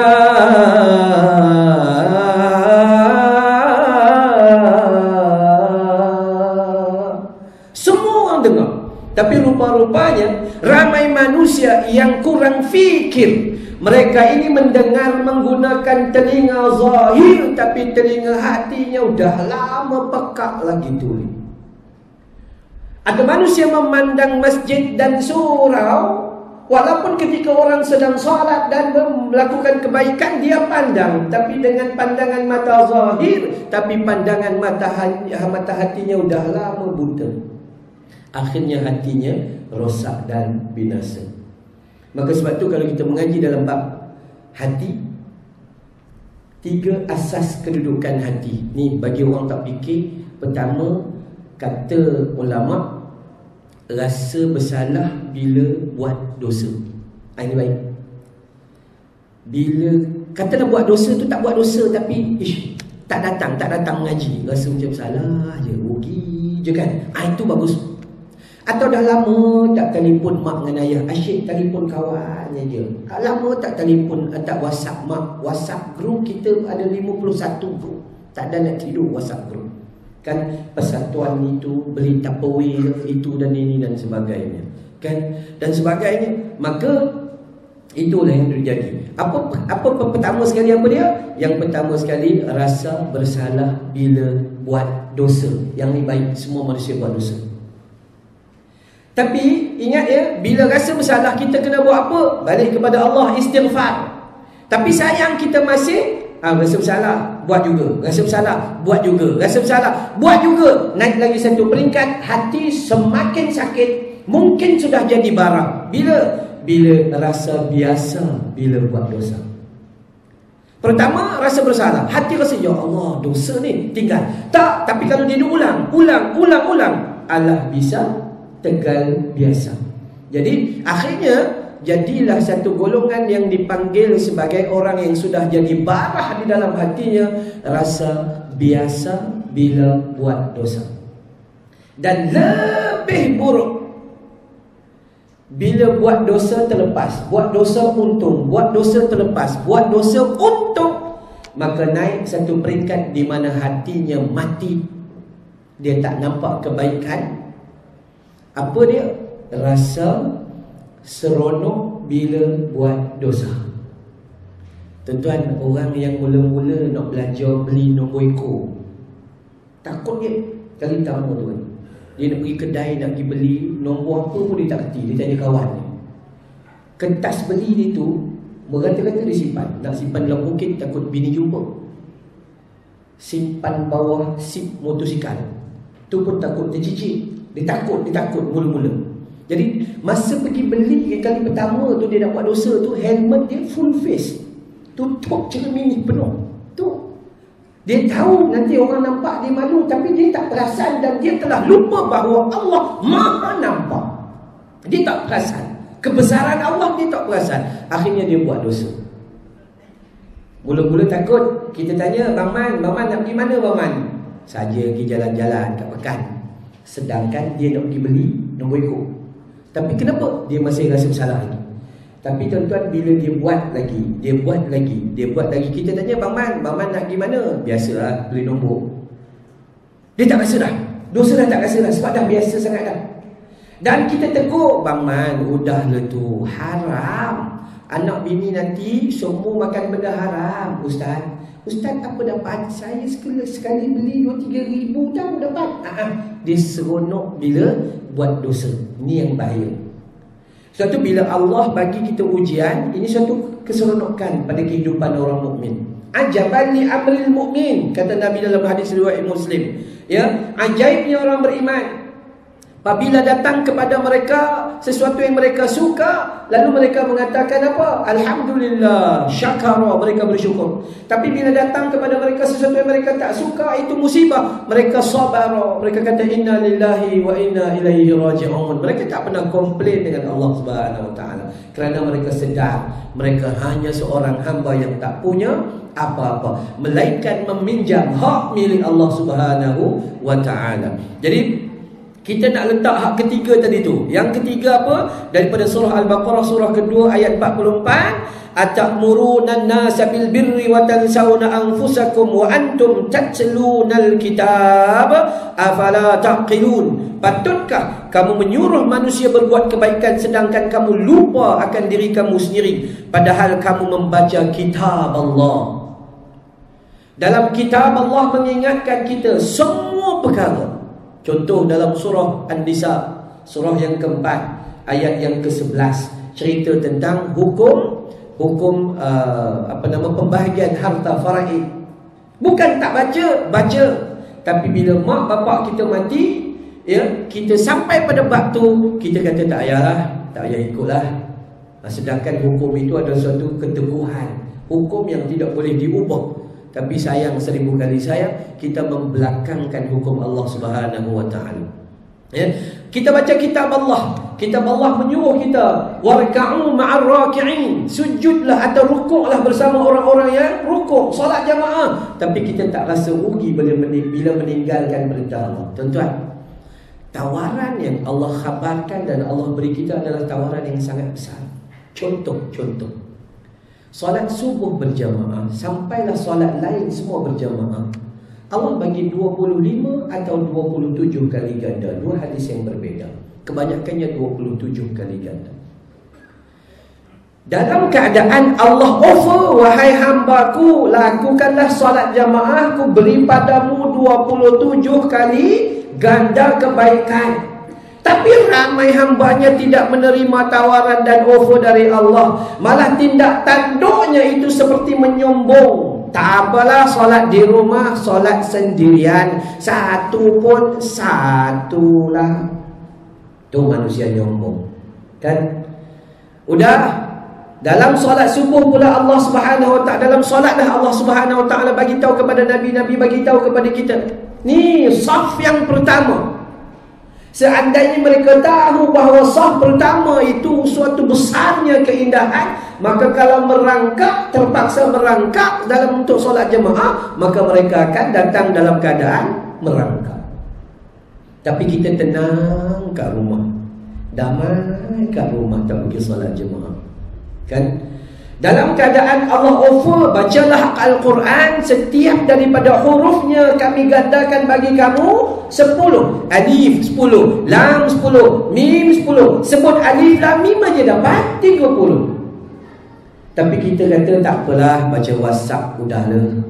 Speaker 1: falah. Semua orang dengar. Tapi rupa-rupanya ramai manusia yang kurang fikir. Mereka ini mendengar menggunakan telinga zahir, tapi telinga hatinya udah lama pekak lagi tuli. Ada manusia memandang masjid dan surau, walaupun ketika orang sedang salat dan melakukan kebaikan dia pandang, tapi dengan pandangan mata zahir, tapi pandangan mata hatinya udah lama buta. Akhirnya hatinya rosak dan binasa. Maka sebab tu kalau kita mengaji dalam bab hati, 3 asas kedudukan hati. Ni bagi orang tak fikir. Pertama, kata ulama, rasa bersalah bila buat dosa. Ini baik. Bila kata nak buat dosa tu tak buat dosa, tapi tak datang mengaji, rasa macam salah je, rugi je kan. Itu bagus. Atau dah lama tak telefon mak dengan ayah, asyik telefon kawannya je. Lama tak telefon, tak WhatsApp mak. WhatsApp group kita ada 51 group. Tak ada nak tidur WhatsApp group. Kan persatuan itu, beli Tupperware itu dan ini dan sebagainya. Kan dan sebagainya. Maka itulah yang terjadi. Apa pertama sekali apa dia? Yang pertama sekali rasa bersalah bila buat dosa. Yang ni baik, semua manusia buat dosa. Tapi ingat ya, bila rasa bersalah kita kena buat apa? Balik kepada Allah, istighfar. Tapi sayang kita masih rasa bersalah, buat juga. Rasa bersalah, buat juga. Rasa bersalah, buat juga. Naik lagi satu peringkat, hati semakin sakit. Mungkin sudah jadi barang. Bila rasa biasa bila buat dosa. Pertama rasa bersalah, hati rasa ya Allah dosa ni tinggal. Tak, tapi kalau dia ulang, Allah bisa tegal biasa. Jadi akhirnya jadilah satu golongan yang dipanggil sebagai orang yang sudah jadi barah di dalam hatinya, rasa biasa bila buat dosa. Dan lebih buruk bila buat dosa terlepas, buat dosa untung, buat dosa terlepas, buat dosa untung, maka naik satu peringkat di mana hatinya mati. Dia tak nampak kebaikan. Apa dia? Rasa seronok bila buat dosa. Tuan-tuan, orang yang mula-mula nak belajar beli nombor ekor, takut dia kali pertama tu. Dia nak pergi kedai, nak pergi beli nombor apa pun dia tak kerti. Dia tanya kawan dia. Kertas beli dia tu berkata-kata dia simpan. Nak simpan dalam bukit, takut bini jumpa. Simpan bawah sip motosikal, tu pun takut tercicit. Dia takut mula-mula. Jadi masa pergi beli kali pertama tu, dia nak buat dosa tu, helmet dia full face, tutup cermin penuh. Tu dia tahu nanti orang nampak dia malu, tapi dia tak perasan. Dan dia telah lupa bahawa Allah Maha nampak. Dia tak perasan kebesaran Allah, dia tak perasan. Akhirnya dia buat dosa. Mula-mula takut. Kita tanya, Bang Man nak pergi mana Bang Man? Saja pergi jalan-jalan kat Pekan. Sedangkan dia nak pergi beli nombor ekor. Tapi kenapa? Dia masih rasa bersalah lagi. Tapi tuan-tuan, bila dia buat lagi, kita tanya, Bang Man nak pergi mana? Biasalah, beli nombor. Dia tak rasa dah, dosa dah tak rasa dah, sebab dah biasa sangat dah. Dan kita tegur, Bang Man, udahlah tu, haram. Anak bini nanti semua makan benda haram. Ustaz apa dapat? Saya sekali beli 2-3 ribu tahu dapat. Dia seronok bila buat dosa. Ini yang bahaya. Suatu bila Allah bagi kita ujian, ini suatu keseronokan pada kehidupan orang mukmin. Ajaban li amril mukmin, kata Nabi dalam hadis riwayat Muslim. Ya, ajaibnya orang beriman. Apabila datang kepada mereka sesuatu yang mereka suka, lalu mereka mengatakan apa? Alhamdulillah, syakara, mereka bersyukur. Tapi bila datang kepada mereka sesuatu yang mereka tak suka, itu musibah, mereka sabara, mereka kata inna lillahi wa inna ilaihi raji'un. Mereka tak pernah komplain dengan Allah Subhanahu wa taala, kerana mereka sedar mereka hanya seorang hamba yang tak punya apa-apa, melainkan meminjam hak milik Allah Subhanahu wa taala. Jadi kita nak letak hak ketiga tadi tu. Yang ketiga apa? Daripada surah Al-Baqarah surah kedua ayat 44, atamuruna an-nasa bil birri wa tansawna anfusakum wa antum tatlunal kitab afala taqilun. Patutkah kamu menyuruh manusia berbuat kebaikan sedangkan kamu lupa akan diri kamu sendiri, padahal kamu membaca kitab Allah. Dalam kitab Allah mengingatkan kita semua perkara. Contoh dalam surah An-Nisa, surah yang keempat, ayat yang ke-11, cerita tentang hukum pembahagian harta faraid. Bukan tak baca, tapi bila mak bapak kita mati, ya, kita sampai pada bab tu, kita kata tak payah ikutlah. Sedangkan hukum itu adalah suatu keteguhan, hukum yang tidak boleh diubah. Tapi sayang, 1000 kali sayang, kita membelakangkan hukum Allah Subhanahu wa taala. Ya, Kita baca kitab Allah. Kitab Allah menyuruh kita warka'u ma'ar raki'in, sujudlah atau rukuklah bersama orang-orang yang rukuk, solat jamaah. Tapi kita tak rasa rugi bila meninggalkan perintah Allah. Tuan-tuan, tawaran yang Allah khabarkan dan Allah beri kita adalah tawaran yang sangat besar. Contoh. Solat subuh berjamaah, sampailah solat lain semua berjamaah. Allah bagi 25 atau 27 kali ganda. Dua hadis yang berbeza. Kebanyakannya 27 kali ganda. Dalam keadaan Allah offer, wahai hambaku, lakukanlah solat jamaah, ku beri padamu 27 kali ganda kebaikan. Tapi ramai hambanya tidak menerima tawaran dan offer dari Allah. Malah tindak tanduknya itu seperti menyombong. Tak apalah solat di rumah, solat sendirian, satu pun satulah. Tu manusia nyombong, kan? Udah dalam solat subuh pula Allah Subhanahu Wa Taala, dalam solat dah Allah Subhanahu Wa Taala bagi tahu kepada nabi-nabi, bagi tahu kepada kita. Ni saf yang pertama. Seandainya mereka tahu bahawa saf pertama itu suatu besarnya keindahan, maka kalau merangkak, terpaksa merangkak dalam untuk solat jemaah, maka mereka akan datang dalam keadaan merangkak. Tapi kita tenang kat rumah, damai kat rumah, tak pergi solat jemaah, kan? Dalam keadaan Allah offer, bacalah Al-Quran, setiap daripada hurufnya kami gandakan bagi kamu 10. Alif 10, lam 10, mim 10. Sebut alif lam mim aja dapat 30. Tapi kita kata tak apalah, baca WhatsApp udahlah.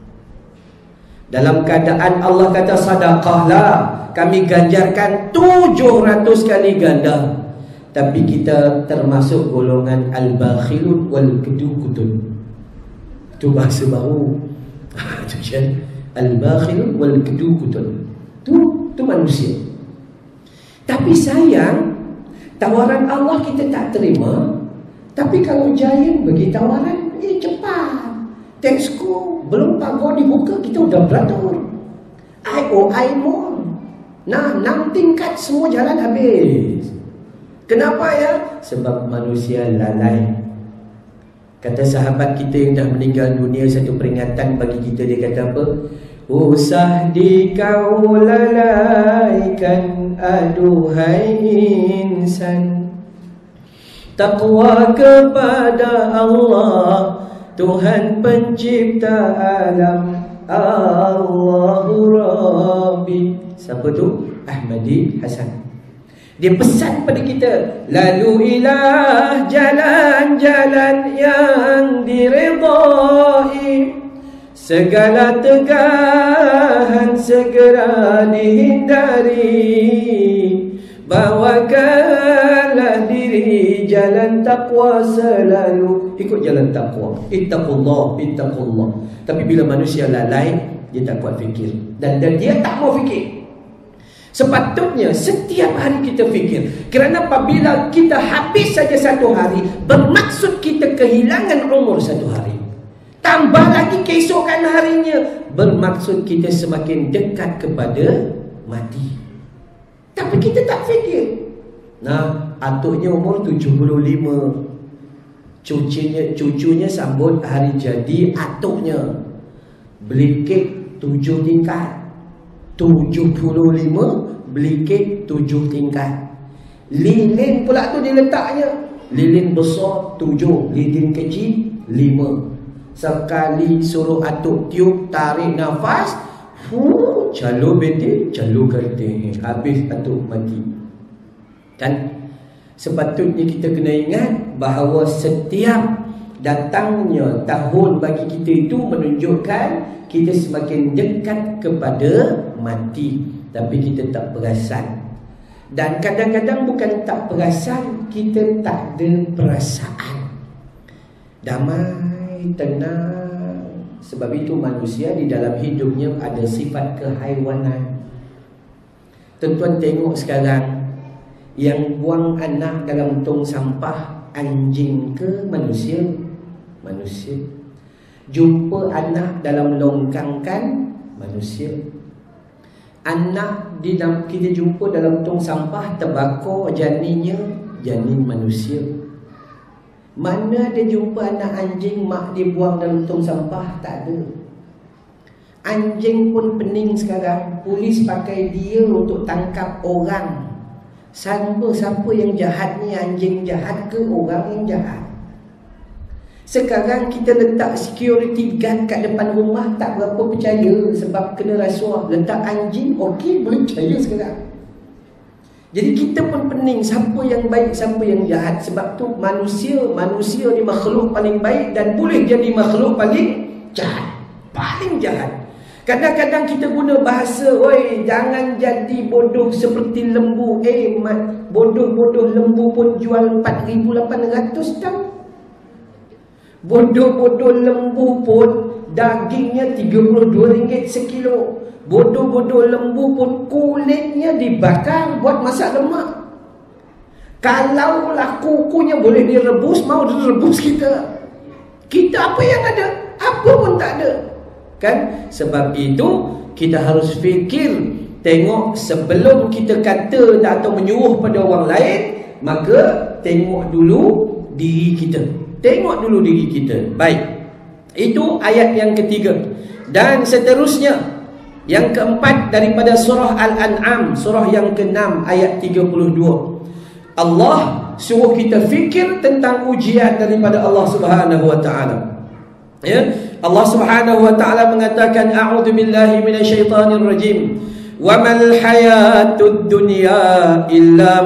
Speaker 1: Dalam keadaan Allah kata sadaqahlah, kami ganjarkan 700 kali ganda. Tapi kita termasuk golongan al-bakhilun wal kedukutun. Itu bahasa baru. Al-bakhilun wal kedukutun. Itu manusia. Tapi sayang, tawaran Allah kita tak terima. Tapi kalau Giant bagi tawaran, cepat. Textku belum pagar dibuka, kita udah beratur. IOI Mall. Nah, 6 tingkat semua jalan habis. Kenapa ya? Sebab manusia lalai. Kata sahabat kita yang dah meninggal dunia, satu peringatan bagi kita, dia kata apa? Usah dikau lalaikan, aduhai insan. Taqwa kepada Allah, Tuhan pencipta alam, Allahu Rabbi. Siapa tu? Ahmadi Hasan. Dia pesan pada kita, laluilah jalan-jalan yang diredai, segala tegahan segera dihindari, bawakanlah diri jalan takwa selalu. Ikut jalan takwa, ittaqullah, ittaqullah. Tapi bila manusia lalai, dia tak kuat fikir, dan dia tak mau fikir. Sepatutnya setiap hari kita fikir. Kerana apabila kita habis saja satu hari, bermaksud kita kehilangan umur satu hari. Tambah lagi keesokan harinya, bermaksud kita semakin dekat kepada mati. Tapi kita tak fikir. Nah, atuknya umur 75, cucunya sambut hari jadi atuknya, beli kek 7 tingkat. 75 beli kek 7 tingkat. Lilin pula tu diletaknya. Lilin besar 7, lilin kecil 5. Sekali suruh atuk tiup, tarik nafas, calur betik, calur kerting, habis atuk mati. Kan? Sepatutnya kita kena ingat bahawa setiap datangnya tahun bagi kita itu menunjukkan kita semakin dekat kepada mati. Tapi kita tak perasan. Dan kadang-kadang bukan tak perasan, kita tak ada perasaan. Damai, tenang. Sebab itu manusia di dalam hidupnya ada sifat kehaiwanan. Tuan-tuan tengok sekarang, yang buang anak dalam tong sampah, anjing ke manusia? Manusia. Jumpa anak dalam longkang kan? Manusia. Anak kita jumpa dalam tong sampah, terbakar janinnya, janin manusia. Mana ada jumpa anak anjing mak dia buang dalam tong sampah? Tak ada. Anjing pun pening sekarang. Polis pakai dia untuk tangkap orang. Siapa yang jahat ni? Anjing jahat ke orang yang jahat? Sekarang kita letak security guard kat depan rumah, tak berapa percaya sebab kena rasuah. Letak anjing, okey, boleh percaya sekarang. Jadi kita pun pening, siapa yang baik, siapa yang jahat. Sebab tu manusia ni makhluk paling baik dan boleh jadi makhluk paling jahat. Paling jahat. Kadang-kadang kita guna bahasa, oi, jangan jadi bodoh seperti lembu. Bodoh-bodoh lembu pun jual 4,800 tau. Bodoh-bodoh lembu pun dagingnya RM32 sekilo. Bodoh-bodoh lembu pun kulitnya dibakar buat masak lemak. Kalaulah kukunya boleh direbus, mau direbus kita. Kita apa yang ada? Apa pun tak ada. Kan? Sebab itu kita harus fikir, tengok sebelum kita kata atau menyuruh pada orang lain, maka tengok dulu diri kita. Tengok dulu diri kita. Baik. Itu ayat yang ketiga. Dan seterusnya, yang keempat daripada surah Al-An'am, surah yang ke-6 ayat 32. Allah suruh kita fikir tentang ujian daripada Allah Subhanahu wa taala. Ya, Allah Subhanahu wa taala mengatakan, a'udzu billahi minasyaitonir rajim. Wa mal hayatud dunya illa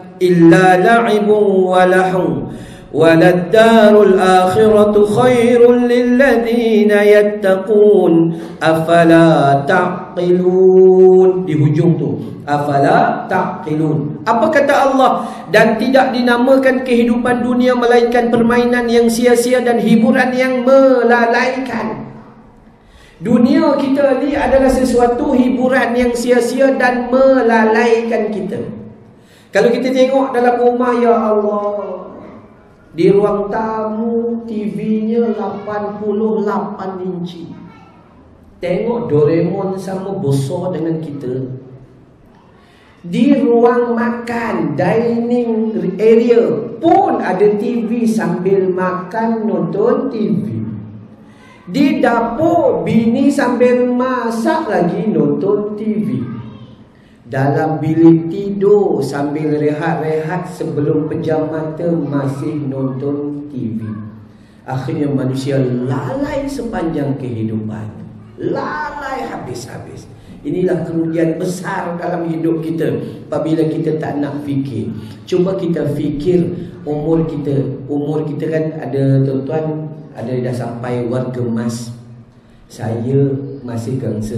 Speaker 1: la'ibun wa lahum. وَلَلدَّارُ الْآخِرَةُ خَيْرٌ لِلَّذِينَ يَتَّقُونَ أَفَلَا تَعْقِلُونَ. Di hujung tu, أَفَلَا تَعْقِلُونَ. Apa kata Allah? Dan tidak dinamakan kehidupan dunia melainkan permainan yang sia-sia dan hiburan yang melalaikan. Dunia kita ni adalah sesuatu hiburan yang sia-sia dan melalaikan kita. Kalau kita tengok dalam rumah, ya Allah, di ruang tamu TV-nya 88 inci. Tengok Doraemon sama besar dengan kita. Di ruang makan, dining area pun ada TV, sambil makan nonton TV. Di dapur, bini sambil masak lagi nonton TV. Dalam bilik tidur sambil rehat-rehat sebelum pejam mata masih nonton TV. Akhirnya manusia lalai sepanjang kehidupan. Lalai habis-habis. Inilah kerugian besar dalam hidup kita apabila kita tak nak fikir. Cuba kita fikir umur kita kan ada tuan-tuan, ada dah sampai warga emas. Saya masih gangsa.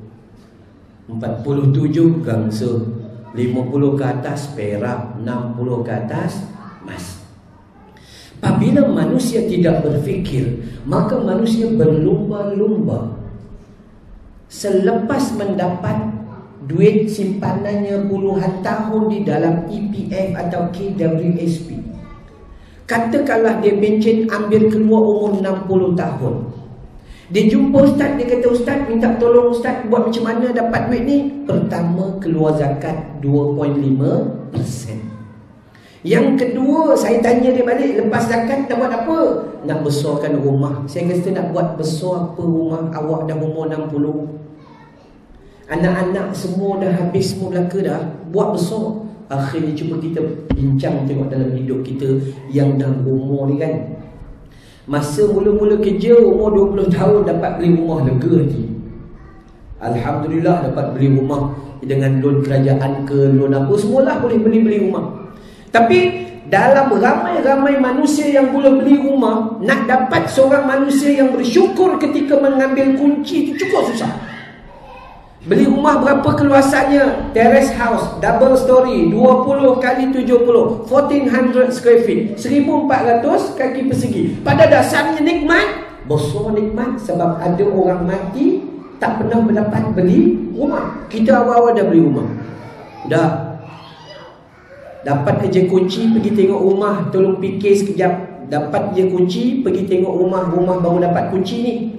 Speaker 1: 47 gangsa, 50 ke atas perak, 60 ke atas emas. Apabila manusia tidak berfikir, maka manusia berlumba-lumba. Selepas mendapat duit simpanannya puluhan tahun di dalam EPF atau KWSP, katakanlah dia pencen ambil keluar umur 60 tahun. Dia jumpa ustaz, dia kata, ustaz minta tolong ustaz buat macam mana dapat duit ni. Pertama, keluar zakat 2.5%. Yang kedua, saya tanya dia balik, lepas zakat nak buat apa? Nak besarkan rumah. Saya kata, nak buat besar apa rumah? Awak dah umur 60. Anak-anak semua dah habis semua belaka dah. Buat besar. Akhirnya cuba kita bincang tengok dalam hidup kita yang dah umur ni kan. Masa mula-mula kerja umur 20 tahun dapat beli rumah lega hati. Alhamdulillah dapat beli rumah dengan loan kerajaan ke loan apa, semualah boleh beli rumah. Tapi dalam ramai-ramai manusia yang boleh beli rumah, nak dapat seorang manusia yang bersyukur ketika mengambil kunci itu cukup susah. Beli rumah berapa keluasannya? Terrace house, double story, 20 kali 70, 1400 square feet, 1400 kaki persegi. Pada dasarnya nikmat, besar nikmat sebab ada orang mati tak pernah mendapat beli rumah. Kita awal-awal dah beli rumah. Dah dapat je kunci, pergi tengok rumah, tolong fikir sekejap. Dapat je kunci, pergi tengok rumah baru dapat kunci ni.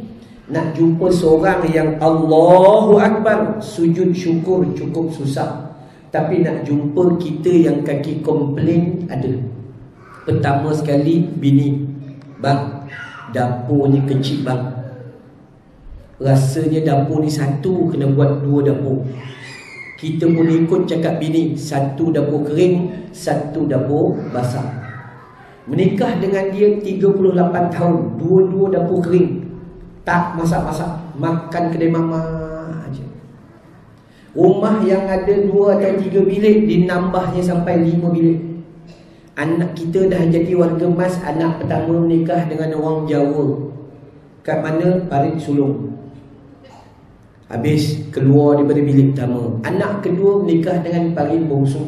Speaker 1: Nak jumpa seorang yang Allahu Akbar, sujud syukur cukup susah. Tapi nak jumpa kita yang kaki komplain ada. Pertama sekali, bini. Bang, dapurnya kecil bang. Rasanya dapur ni satu, kena buat 2 dapur. Kita pun ikut cakap bini, 1 dapur kering, 1 dapur basah. Menikah dengan dia 38 tahun, 2 dapur kering. Tak masak-masak, makan kedai mama aja. Rumah yang ada 2 atau 3 bilik dinambahnya sampai 5 bilik. Anak kita dah jadi warga emas. Anak pertama menikah dengan orang Jawa. Kat mana? Parit Sulong. Habis keluar daripada bilik pertama. Anak kedua menikah dengan Parit Bongsu.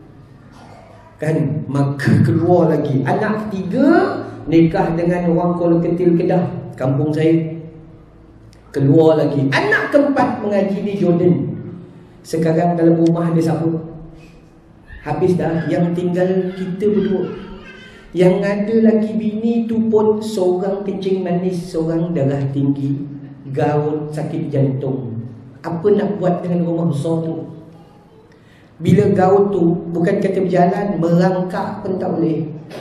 Speaker 1: Kan? Maka keluar lagi. Anak ketiga nikah dengan orang Kuala Ketil Kedah, kampung saya. Keluar lagi. Anak keempat mengaji di Jordan. Sekarang dalam rumah ada siapa? Habis dah. Yang tinggal kita berdua. Yang ada laki bini tu pun seorang kencing manis, seorang darah tinggi, gaut, sakit jantung. Apa nak buat dengan rumah besar tu? Bila gaut tu, bukan kata berjalan, merangkak pun tak boleh.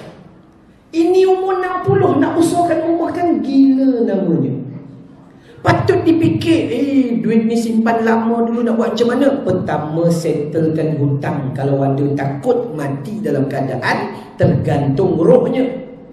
Speaker 1: Ini umur 60, nak besarkan rumah kan gila namanya. Patut dipikir, duit ni simpan lama dulu, nak buat macam mana? Pertama, settlekan hutang. Kalau ada, takut mati dalam keadaan tergantung rohnya.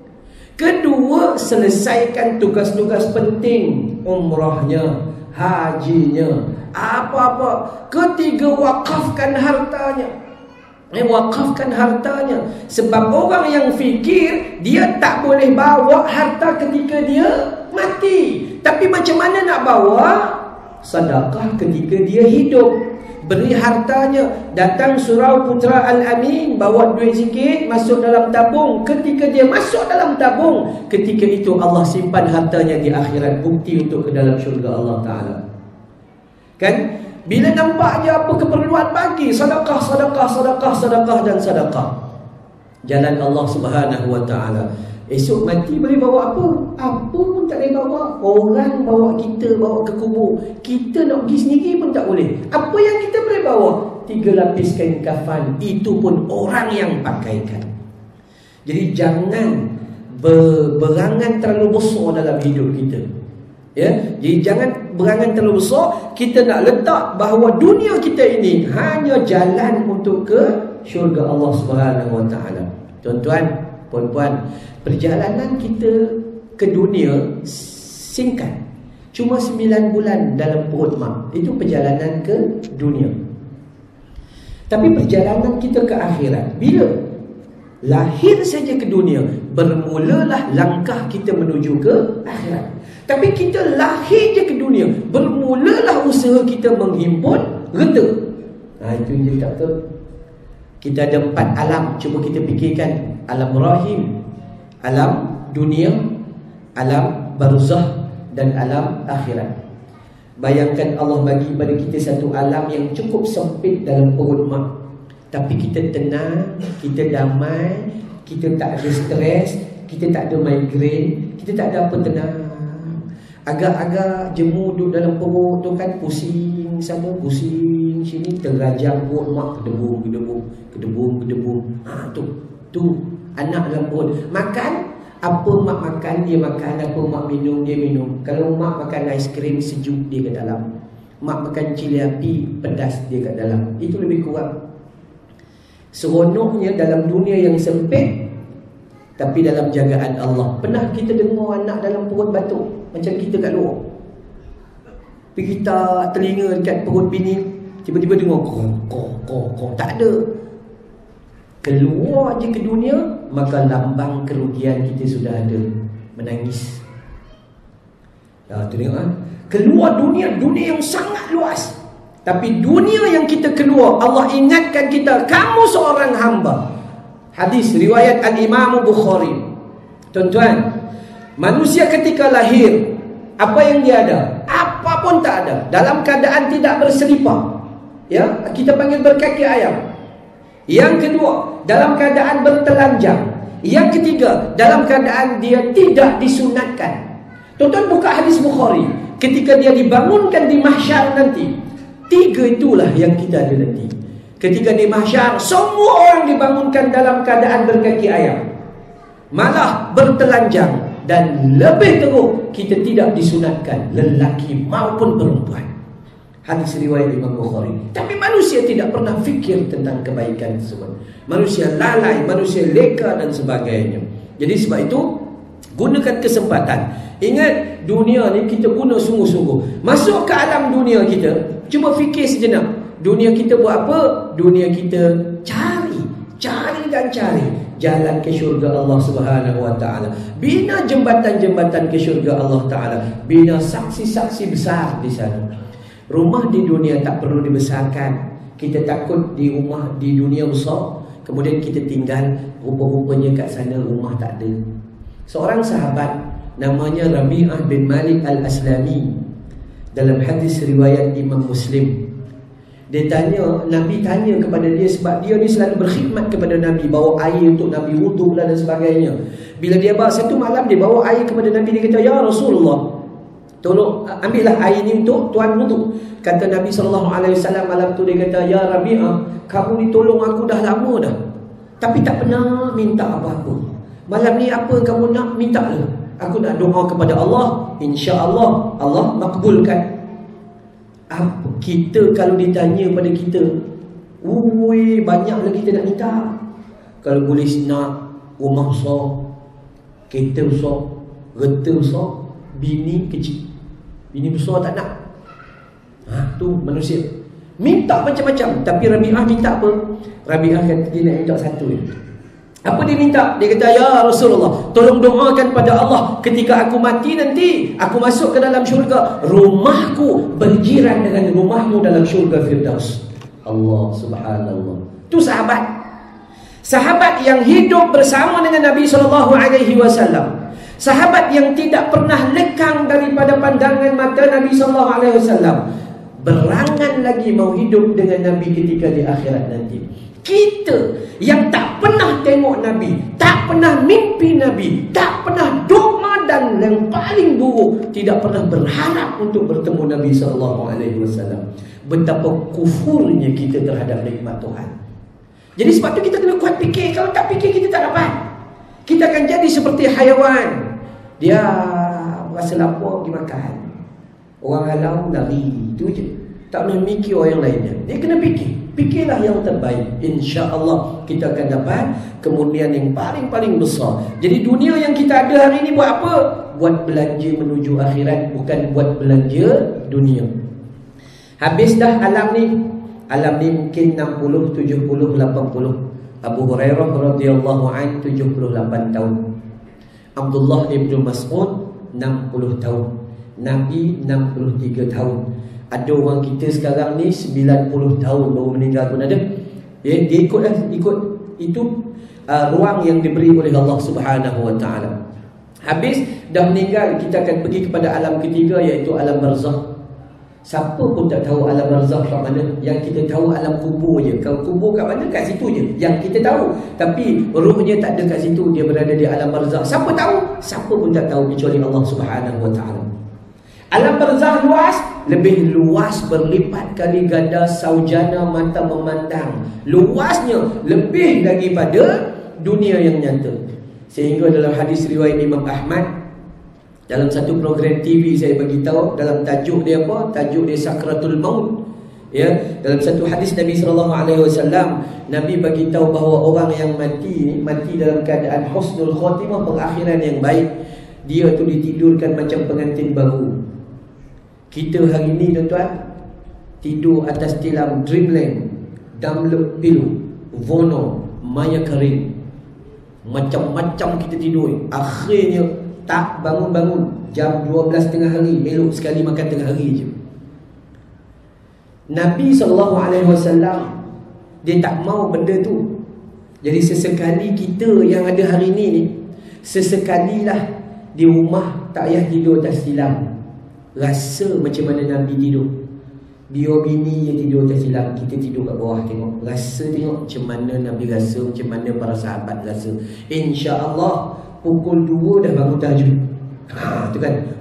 Speaker 1: Kedua, selesaikan tugas-tugas penting, umrahnya, hajinya, apa-apa. Ketiga, wakafkan hartanya. Wakafkan hartanya. Sebab orang yang fikir dia tak boleh bawa harta ketika dia mati. Tapi macam mana nak bawa? Sedekah ketika dia hidup. Beri hartanya. Datang surau Putra Al-Amin, bawa duit sikit, masuk dalam tabung. Ketika dia masuk dalam tabung, ketika itu Allah simpan hartanya di akhirat. Bukti untuk ke dalam syurga Allah Ta'ala. Kan? Bila nampak je apa keperluan, bagi sedekah, sedekah, sedekah, sedekah dan sedekah. Jalan Allah Subhanahu Wa Ta'ala. Esok mati boleh bawa apa? Apa pun tak boleh bawa. Orang bawa kita, bawa ke kubur. Kita nak pergi sendiri pun tak boleh. Apa yang kita boleh bawa? 3 lapis kain kafan. Itu pun orang yang pakaikan. Jadi jangan berangan terlalu besar dalam hidup kita. Ya, jadi jangan berangan terlalu besar. Kita nak letak bahawa dunia kita ini hanya jalan untuk ke syurga Allah Subhanahu Wa Ta'ala. Tuan-tuan, puan-puan, perjalanan kita ke dunia singkat. Cuma 9 bulan dalam perut mak. Itu perjalanan ke dunia. Tapi perjalanan kita ke akhirat, bila lahir saja ke dunia, bermulalah langkah kita menuju ke akhirat. Tapi kita lahir je ke dunia, bermulalah usaha kita menghimpun reta. Itu yang jadi tak betul. Kita ada 4 alam. Cuba kita fikirkan. Alam rahim, alam dunia, alam barzah, dan alam akhirat. Bayangkan Allah bagi pada kita satu alam yang cukup sempit dalam perut mak. Tapi kita tenang, kita damai, kita tak ada stres, kita tak ada migraine, kita tak ada apa, tenang. Agak-agak jemu duduk dalam perut tu kan, pusing sana, pusing sini, terajang perut mak, kedebung, kedebung, kedebung, kedebung. Tu anak dalam perut. Makan, apa mak makan, dia makan. Apa mak minum, dia minum. Kalau mak makan aiskrim sejuk, dia kat dalam. Mak makan cili api pedas, dia kat dalam. Itu lebih kurang. Seronoknya dalam dunia yang sempit, tapi dalam jagaan Allah. Pernah kita dengar anak dalam perut batuk macam kita kat luar? Pergi kita telinga dekat perut bini, tiba-tiba dengar kok. Tak ada. Keluar je ke dunia, maka lambang kerugian kita sudah ada. Menangis. Tengok keluar dunia yang sangat luas. Tapi dunia yang kita keluar, Allah ingatkan kita, kamu seorang hamba. Hadis riwayat Al-Imam Bukhari. Tuan-tuan, manusia ketika lahir, apa yang dia ada? Apa pun tak ada. Dalam keadaan tidak berselipar. Ya, kita panggil berkaki ayam. Yang kedua, dalam keadaan bertelanjang. Yang ketiga, dalam keadaan dia tidak disunatkan. Tuan-tuan buka hadis Bukhari. Ketika dia dibangunkan di mahsyar nanti, 3 itulah yang kita ada nanti. Ketika di mahsyar, semua orang dibangunkan dalam keadaan berkaki ayam, malah bertelanjang. Dan lebih teruk, kita tidak disunatkan, lelaki maupun perempuan. Hadis riwayat Imam Bukhari. Tapi manusia tidak pernah fikir tentang kebaikan tersebut. Manusia lalai, manusia leka dan sebagainya. Jadi sebab itu, gunakan kesempatan. Ingat, dunia ni kita guna sungguh-sungguh. Masuk ke alam dunia kita, cuba fikir sejenak. Dunia kita buat apa? Dunia kita cari dan cari jalan ke syurga Allah Subhanahu wa taala. Bina jembatan-jembatan ke syurga Allah taala. Bina saksi-saksi besar di sana. Rumah di dunia tak perlu dibesarkan. Kita takut di rumah di dunia besar, kemudian kita tinggal, rupa-rupanya kat sana rumah tak ada. Seorang sahabat namanya Rabi'ah bin Malik Al-Aslami, dalam hadis riwayat Imam Muslim, dia tanya, Nabi tanya kepada dia, sebab dia ni selalu berkhidmat kepada Nabi, bawa air untuk Nabi wuduk dan sebagainya. Bila dia bawa satu malam, dia bawa air kepada Nabi, dia kata, "Ya Rasulullah, tolong ambillah air ni untuk tuan wuduk." Kata Nabi SAW malam tu, dia kata, "Ya Rabi'ah, kamu ni tolong aku dah lama dah, tapi tak pernah minta apa-apa. Malam ni apa kamu nak minta lah? Aku nak doa kepada Allah, insya-Allah Allah makbulkan." Kita kalau ditanya pada kita, banyaklah kita nak minta. Kalau boleh nak rumah besar, kereta besar, kereta besar, bini kecil. Bini besar tak nak. Tu manusia minta macam-macam. Tapi Rabi'ah minta apa? Rabi'ah kata dia nak minta satu je. Apa dia minta? Dia kata, "Ya Rasulullah, tolong doakan pada Allah, ketika aku mati nanti, aku masuk ke dalam syurga, rumahku berjiran dengan rumahmu dalam syurga Firdaus." Allah subhanallah. Tu sahabat. Sahabat yang hidup bersama dengan Nabi SAW. Sahabat yang tidak pernah lekang daripada pandangan mata Nabi SAW. Berangan lagi mau hidup dengan Nabi ketika di akhirat nanti. Kita yang tak pernah tengok Nabi, tak pernah mimpi Nabi, tak pernah doa, dan yang paling buruk, tidak pernah berharap untuk bertemu Nabi SAW. Betapa kufurnya kita terhadap nikmat Tuhan. Jadi sebab tu kita kena kuat fikir. Kalau tak fikir, kita tak dapat. Kita akan jadi seperti haiwan. Dia rasa lapar, pergi makan. Orang halau, lari. Itu je. Tak pernah mikir orang yang lainnya. Dia kena fikir. Fikirlah yang terbaik. InsyaAllah kita akan dapat kemudian yang paling-paling besar. Jadi dunia yang kita ada hari ini buat apa? Buat belanja menuju akhirat, bukan buat belanja dunia. Habis dah alam ni. Alam ni mungkin 60, 70, 80. Abu Hurairah radhiyallahu anhu 78 tahun. Abdullah ibn Mas'ud 60 tahun. Nabi 63 tahun. Ada orang kita sekarang ni 90 tahun baru meninggal pun ada. Dia ikut itu ruang yang diberi oleh Allah Subhanahu wa taala. Habis dah meninggal, kita akan pergi kepada alam ketiga, iaitu alam barzakh. Siapa pun tak tahu alam barzakh kat mana. Yang kita tahu alam kubur je. Kalau kubur kat mana, kat situ je yang kita tahu. Tapi ruhnya tak ada kat situ, dia berada di alam barzakh. Siapa tahu? Siapa pun tak tahu kecuali Allah Subhanahu wa taala. Alam barzakh luas, lebih luas berlipat kali ganda saujana mata memandang. Luasnya lebih daripada dunia yang nyata. Sehingga dalam hadis riwayat Imam Ahmad, dalam satu program TV saya bagi tahu, dalam tajuk dia apa? Tajuk dia Sakratul Maut. Ya, dalam satu hadis Nabi SAW, Nabi bagi tahu bahawa orang yang mati dalam keadaan husnul khatimah, pengakhiran yang baik, dia tu ditidurkan macam pengantin baru. Kita hari ni tuan-tuan tidur atas tilam Dreamland, Dunlop pillow, Vono, Maya Karim. Macam-macam kita tidur. Akhirnya tak bangun-bangun. Jam 12 tengah hari, meluk sekali makan tengah hari je. Nabi SAW, dia tak mau benda tu. Jadi sesekali kita yang ada hari ni, sesekalilah di rumah tak payah tidur atas tilam. Rasa macam mana Nabi tidur. Dia bini yang tidur atas tilam, kita tidur kat bawah, tengok. Rasa tengok macam mana Nabi rasa, macam mana para sahabat rasa. InsyaAllah pukul 2 dah bangun tahajud. Tu kan,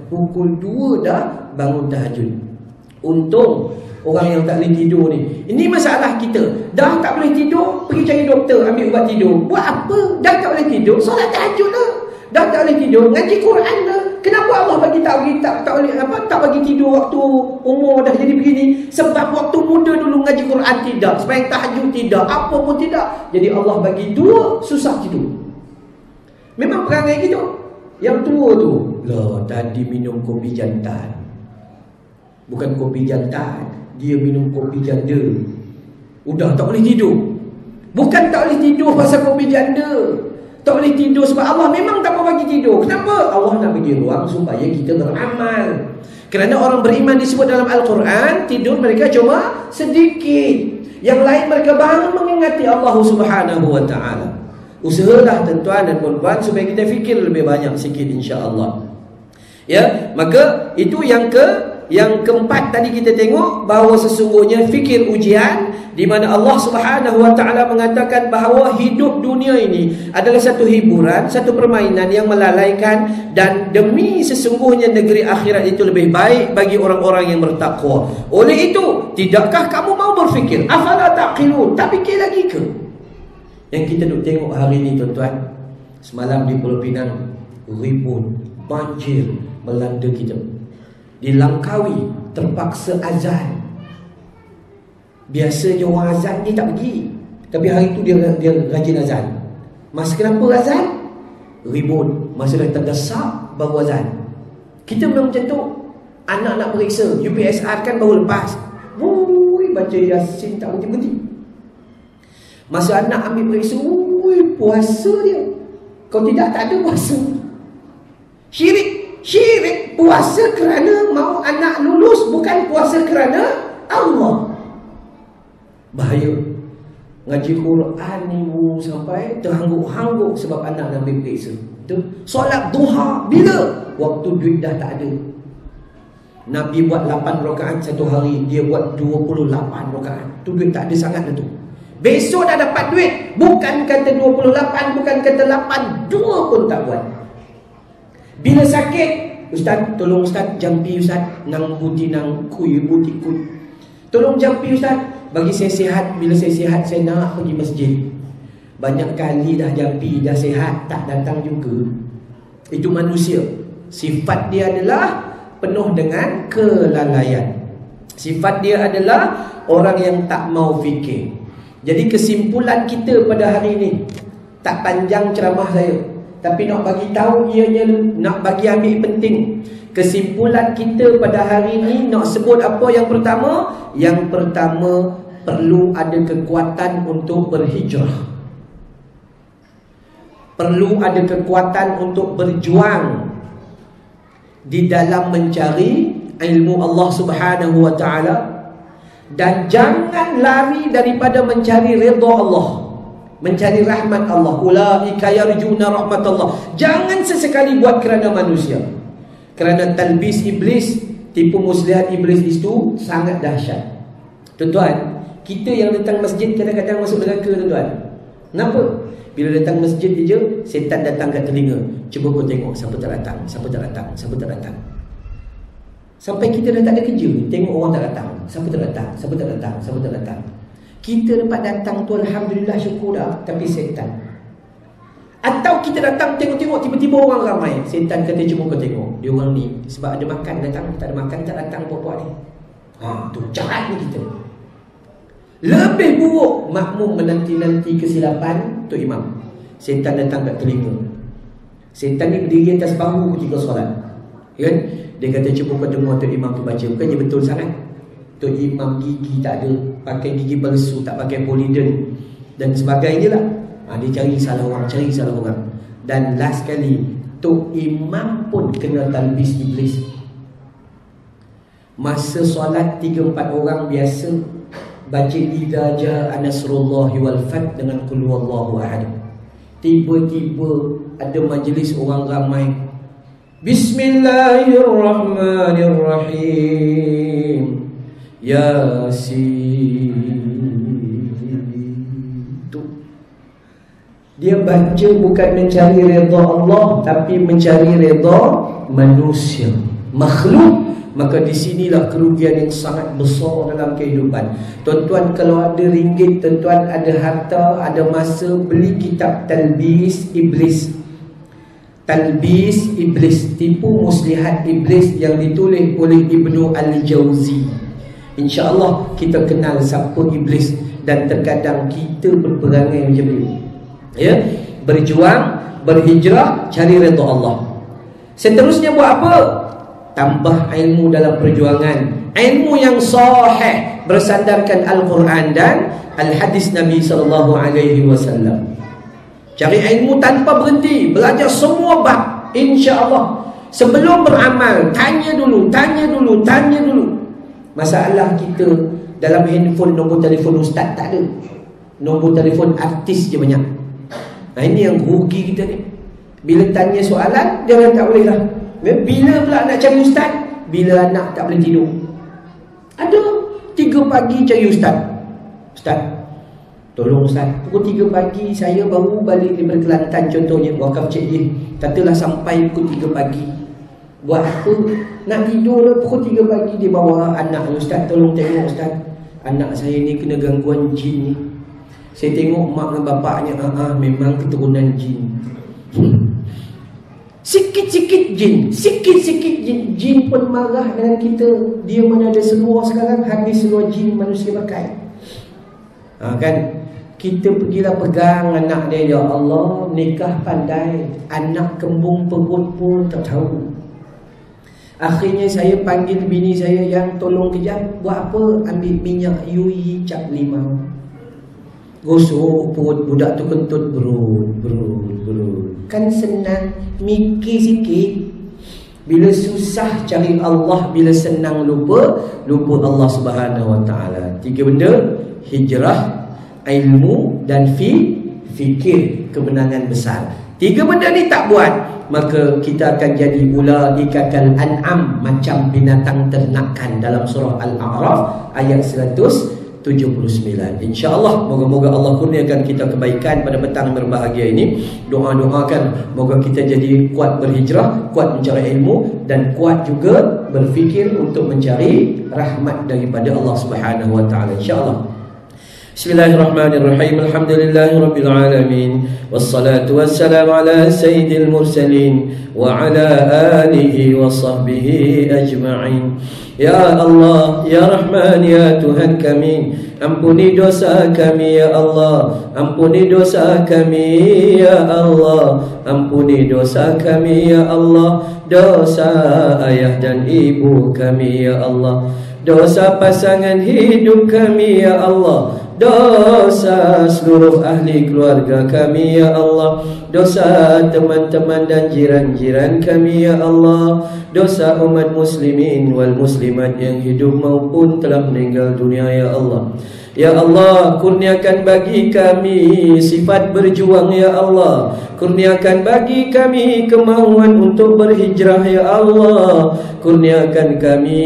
Speaker 1: Pukul 2 dah bangun tahajud. Untung orang yang tak boleh tidur ni. Ini masalah kita. Dah tak boleh tidur, pergi cari doktor, ambil ubat tidur. Buat apa? Dah tak boleh tidur, solat tahajud lah. Dah tak boleh tidur, ngaji Quran lah. Kenapa Allah bagi tak boleh tak bagi tidur waktu umur dah jadi begini? Sebab waktu muda dulu ngaji Quran tidak, sembahyang tahajud tidak, apa pun tidak. Jadi Allah bagi dua, susah tidur. Memang perangai gitu. Yang tua tu, lah tadi minum kopi jantan. Bukan kopi jantan, dia minum kopi janda. Udah tak boleh tidur. Bukan tak boleh tidur pasal kopi janda. Tak boleh tidur sebab Allah memang tak mau bagi tidur. Kenapa? Allah nak bagi ruang supaya kita beramal. Kerana orang beriman disebut dalam Al-Quran, tidur mereka cuma sedikit. Yang lain mereka baru mengingati Allah Subhanahu wa ta'ala. Usahalah tuan-tuan dan puan-puan supaya kita fikir lebih banyak sikit, insya-Allah. Ya, maka itu yang keempat tadi kita tengok bahawa sesungguhnya fikir ujian, di mana Allah Subhanahu wa ta'ala mengatakan bahawa hidup dunia ini adalah satu hiburan, satu permainan yang melalaikan, dan demi sesungguhnya negeri akhirat itu lebih baik bagi orang-orang yang bertakwa. Oleh itu, tidakkah kamu mau berfikir? Afala taqilun? Tak fikir lagi ke? Yang kita duk tengok hari ini tuan-tuan, semalam di Pulau Pinang, ribut, banjir melanda kita. Di Langkawi terpaksa azan. Biasanya orang azan dia tak pergi, tapi hari itu dia rajin azan. Masa kenapa azan? Ribut. Masa dah terdesak baru azan. Kita memang macam tu. Anak nak periksa UPSR kan baru lepas, baca Yasin tak berhenti-berhenti. Masa anak ambil periksa, puasa dia. Kalau tidak, tak ada puasa. Syirik. Puasa kerana mau anak lulus, bukan puasa kerana Allah. Bahaya. Ngaji Quran ni sampai terhangguk-hangguk sebab anak nak ambil periksa. Solat duha bila? Waktu duit dah tak ada. Nabi buat 8 rakaat satu hari, dia buat 28 rakaat. Tu duit tak ada sangat dah tu. Besok dah dapat duit, bukan kata 28, bukan kata 8, 2 pun tak buat. Bila sakit, ustaz, tolong ustaz jampi ustaz, nang buti nang kui buti kui. Tolong jampi ustaz, bagi saya sihat. Bila saya sihat, saya nak pergi masjid. Banyak kali dah jampi, dah sihat, tak datang juga. Itu manusia. Sifat dia adalah penuh dengan kelalaian. Sifat dia adalah orang yang tak mau fikir. Jadi kesimpulan kita pada hari ini, tak panjang ceramah saya, tapi nak bagi tahu, ianya nak bagi ambil penting. Kesimpulan kita pada hari ini nak sebut apa yang pertama? Yang pertama, perlu ada kekuatan untuk berhijrah. Perlu ada kekuatan untuk berjuang di dalam mencari ilmu Allah Subhanahu wa ta'ala. Dan jangan lari daripada mencari redha Allah, mencari rahmat Allah. Ulaika yarjuna rahmatullah. Jangan sesekali buat kerana manusia. Kerana talbis iblis, tipu muslihat iblis itu sangat dahsyat. Tuan-tuan, kita yang datang masjid kadang-kadang masuk neraka tuan-tuan. Kenapa? Bila datang masjid je, setan datang kat telinga. Cuba kau tengok siapa tak datang, siapa tak datang, siapa tak datang. Sampai kita dah tak ada kerja, tengok orang tak datang, siapa tak datang, siapa tak datang, siapa tak datang. Kita dapat datang tu alhamdulillah, syukur dah, tapi setan. Atau kita datang tengok-tengok, tiba-tiba orang ramai, setan kata cuma kau tengok, dia orang ni sebab ada makan datang, tak ada makan tak datang buat-buat ni. Tu jahat ni kita. Lebih buruk makmum menanti-nanti kesilapan Tok Imam. Setan datang kat telinga. Setan ni berdiri atas bahu ketika solat, kan? Dia kata cuba kau dengar Tok Imam tu baca. Bukannya betul sangat. Tok Imam gigi tak ada, pakai gigi palsu, tak pakai polydent dan sebagainya lah. Dia cari salah orang, cari salah orang. Dan last kali Tok Imam pun kena talbis iblis. Masa solat 3-4 orang biasa baca idza jaa nasrullahi wal fath dengan qul huwallahu ahad. Tiba-tiba ada majlis orang ramai, Bismillahirrahmanirrahim, Yasin. Dia baca bukan mencari redha Allah, tapi mencari redha manusia. makhluk, maka di sinilah kerugian yang sangat besar dalam kehidupan. Tuan-tuan kalau ada ringgit, tuan-tuan ada harta, ada masa, beli kitab Talbis Iblis. Talbis Iblis, tipu muslihat iblis, yang ditulis oleh Ibnu Al-Jauzi. InsyaAllah kita kenal siapa iblis, dan terkadang kita berperangai macam ni. Ya, berjuang, berhijrah, cari redha Allah. Seterusnya buat apa? Tambah ilmu dalam perjuangan, ilmu yang sahih bersandarkan Al-Quran dan Al-Hadis Nabi SAW. Cari ilmu tanpa berhenti, belajar semua bab, insya-Allah. Sebelum beramal, tanya dulu. Masalah kita dalam handphone, nombor telefon ustaz tak ada, nombor telefon artis je banyak. Nah, ini yang rugi kita ni. Bila tanya soalan, jangan tak boleh lah. Bila pula nak cari ustaz? Bila anak tak boleh tidur. Ada 3 pagi cari ustaz. Ustaz, tolong ustaz, pukul 3 pagi saya baru balik daripada Kelantan contohnya, wakaf Cik Yin. Katalah sampai pukul 3 pagi. Buat apa? Nak tidur lah pukul 3 pagi. Dia bawa anak, ustaz tolong tengok ustaz, anak saya ni kena gangguan jin ni. Saya tengok mak dan bapaknya, memang keturunan jin. Sikit-sikit jin, jin pun marah dengan kita. Dia mana ada seluar sekarang, habis seluar jin manusia pakai. Kan kita pergilah pegang anak dia, ya Allah, nikah pandai, anak kembung perut pun tak tahu. Akhirnya saya panggil bini saya, yang tolong kejap, buat apa? Ambil minyak UI cap limau, gosok perut budak tu, kentut berut. Kan senang, mikir sikit. Bila susah cari Allah, bila senang lupa Allah Subhanahu Wa Taala. 3 benda: hijrah, ilmu, dan fikir kemenangan besar. 3 benda ni tak buat, maka kita akan jadi ulaikal an'am, macam binatang ternakan, dalam surah Al-A'raf ayat 179. InsyaAllah moga-moga Allah kurniakan kita kebaikan pada petang berbahagia ini. Doa-doakan moga kita jadi kuat berhijrah, kuat mencari ilmu, dan kuat juga berfikir untuk mencari rahmat daripada Allah Subhanahu Wa Taala, insyaAllah. Bismillahirrahmanirrahim. Alhamdulillahirabbil alamin. Wassalatu wassalamu ala sayyidil mursalin wa ala alihi wa sahbihi ajma'in. Ya Allah, ya Rahman, ya Tuhan kami, ampuni dosa kami ya Allah, ampuni dosa kami ya Allah, ampuni dosa kami ya Allah, dosa ayah dan ibu kami ya Allah, dosa pasangan hidup kami ya Allah, dosa seluruh ahli keluarga kami ya Allah, dosa teman-teman dan jiran-jiran kami ya Allah, dosa umat muslimin wal muslimat yang hidup maupun telah meninggal dunia ya Allah. Ya Allah, kurniakan bagi kami sifat berjuang ya Allah, kurniakan bagi kami kemauan untuk berhijrah ya Allah, kurniakan kami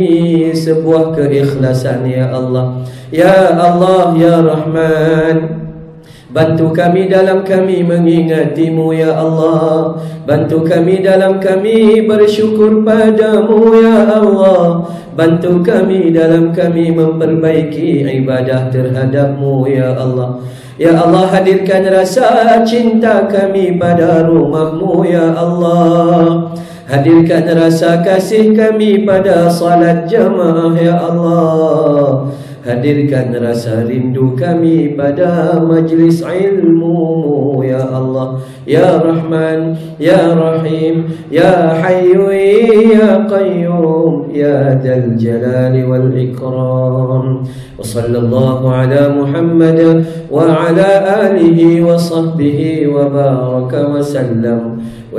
Speaker 1: sebuah keikhlasan ya Allah. Ya Allah, ya Rahman, bantu kami dalam kami mengingatimu ya Allah, bantu kami dalam kami bersyukur padamu ya Allah, bantu kami dalam kami memperbaiki ibadah terhadapmu ya Allah. Ya Allah, hadirkan rasa cinta kami pada rumahmu ya Allah, hadirkan rasa kasih kami pada salat jamaah ya Allah, hadirkan rasa rindu kami pada majlis ilmu ya Allah. Ya Rahman, ya Rahim, ya Hayyu ya Qayyum, ya Dzal Jalali wal Ikram. Wa sallallahu ala Muhammad wa ala alihi wa sahbihi wa baraka wa sallam.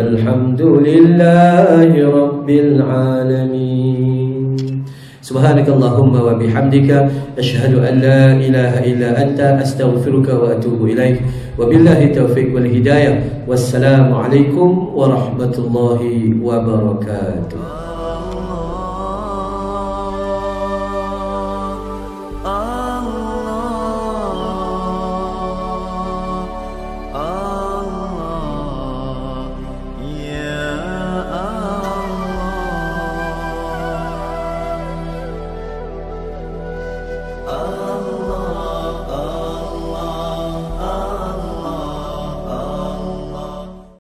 Speaker 1: Walhamdulillahi rabbil alamin. Subhanakallahumma wa bihamdika asyhadu an la ilaha illa anta astaghfiruka wa atubu ilaik. Wabillahi taufiq wal hidayah. Wassalamu alaikum warahmatullahi wabarakatuh.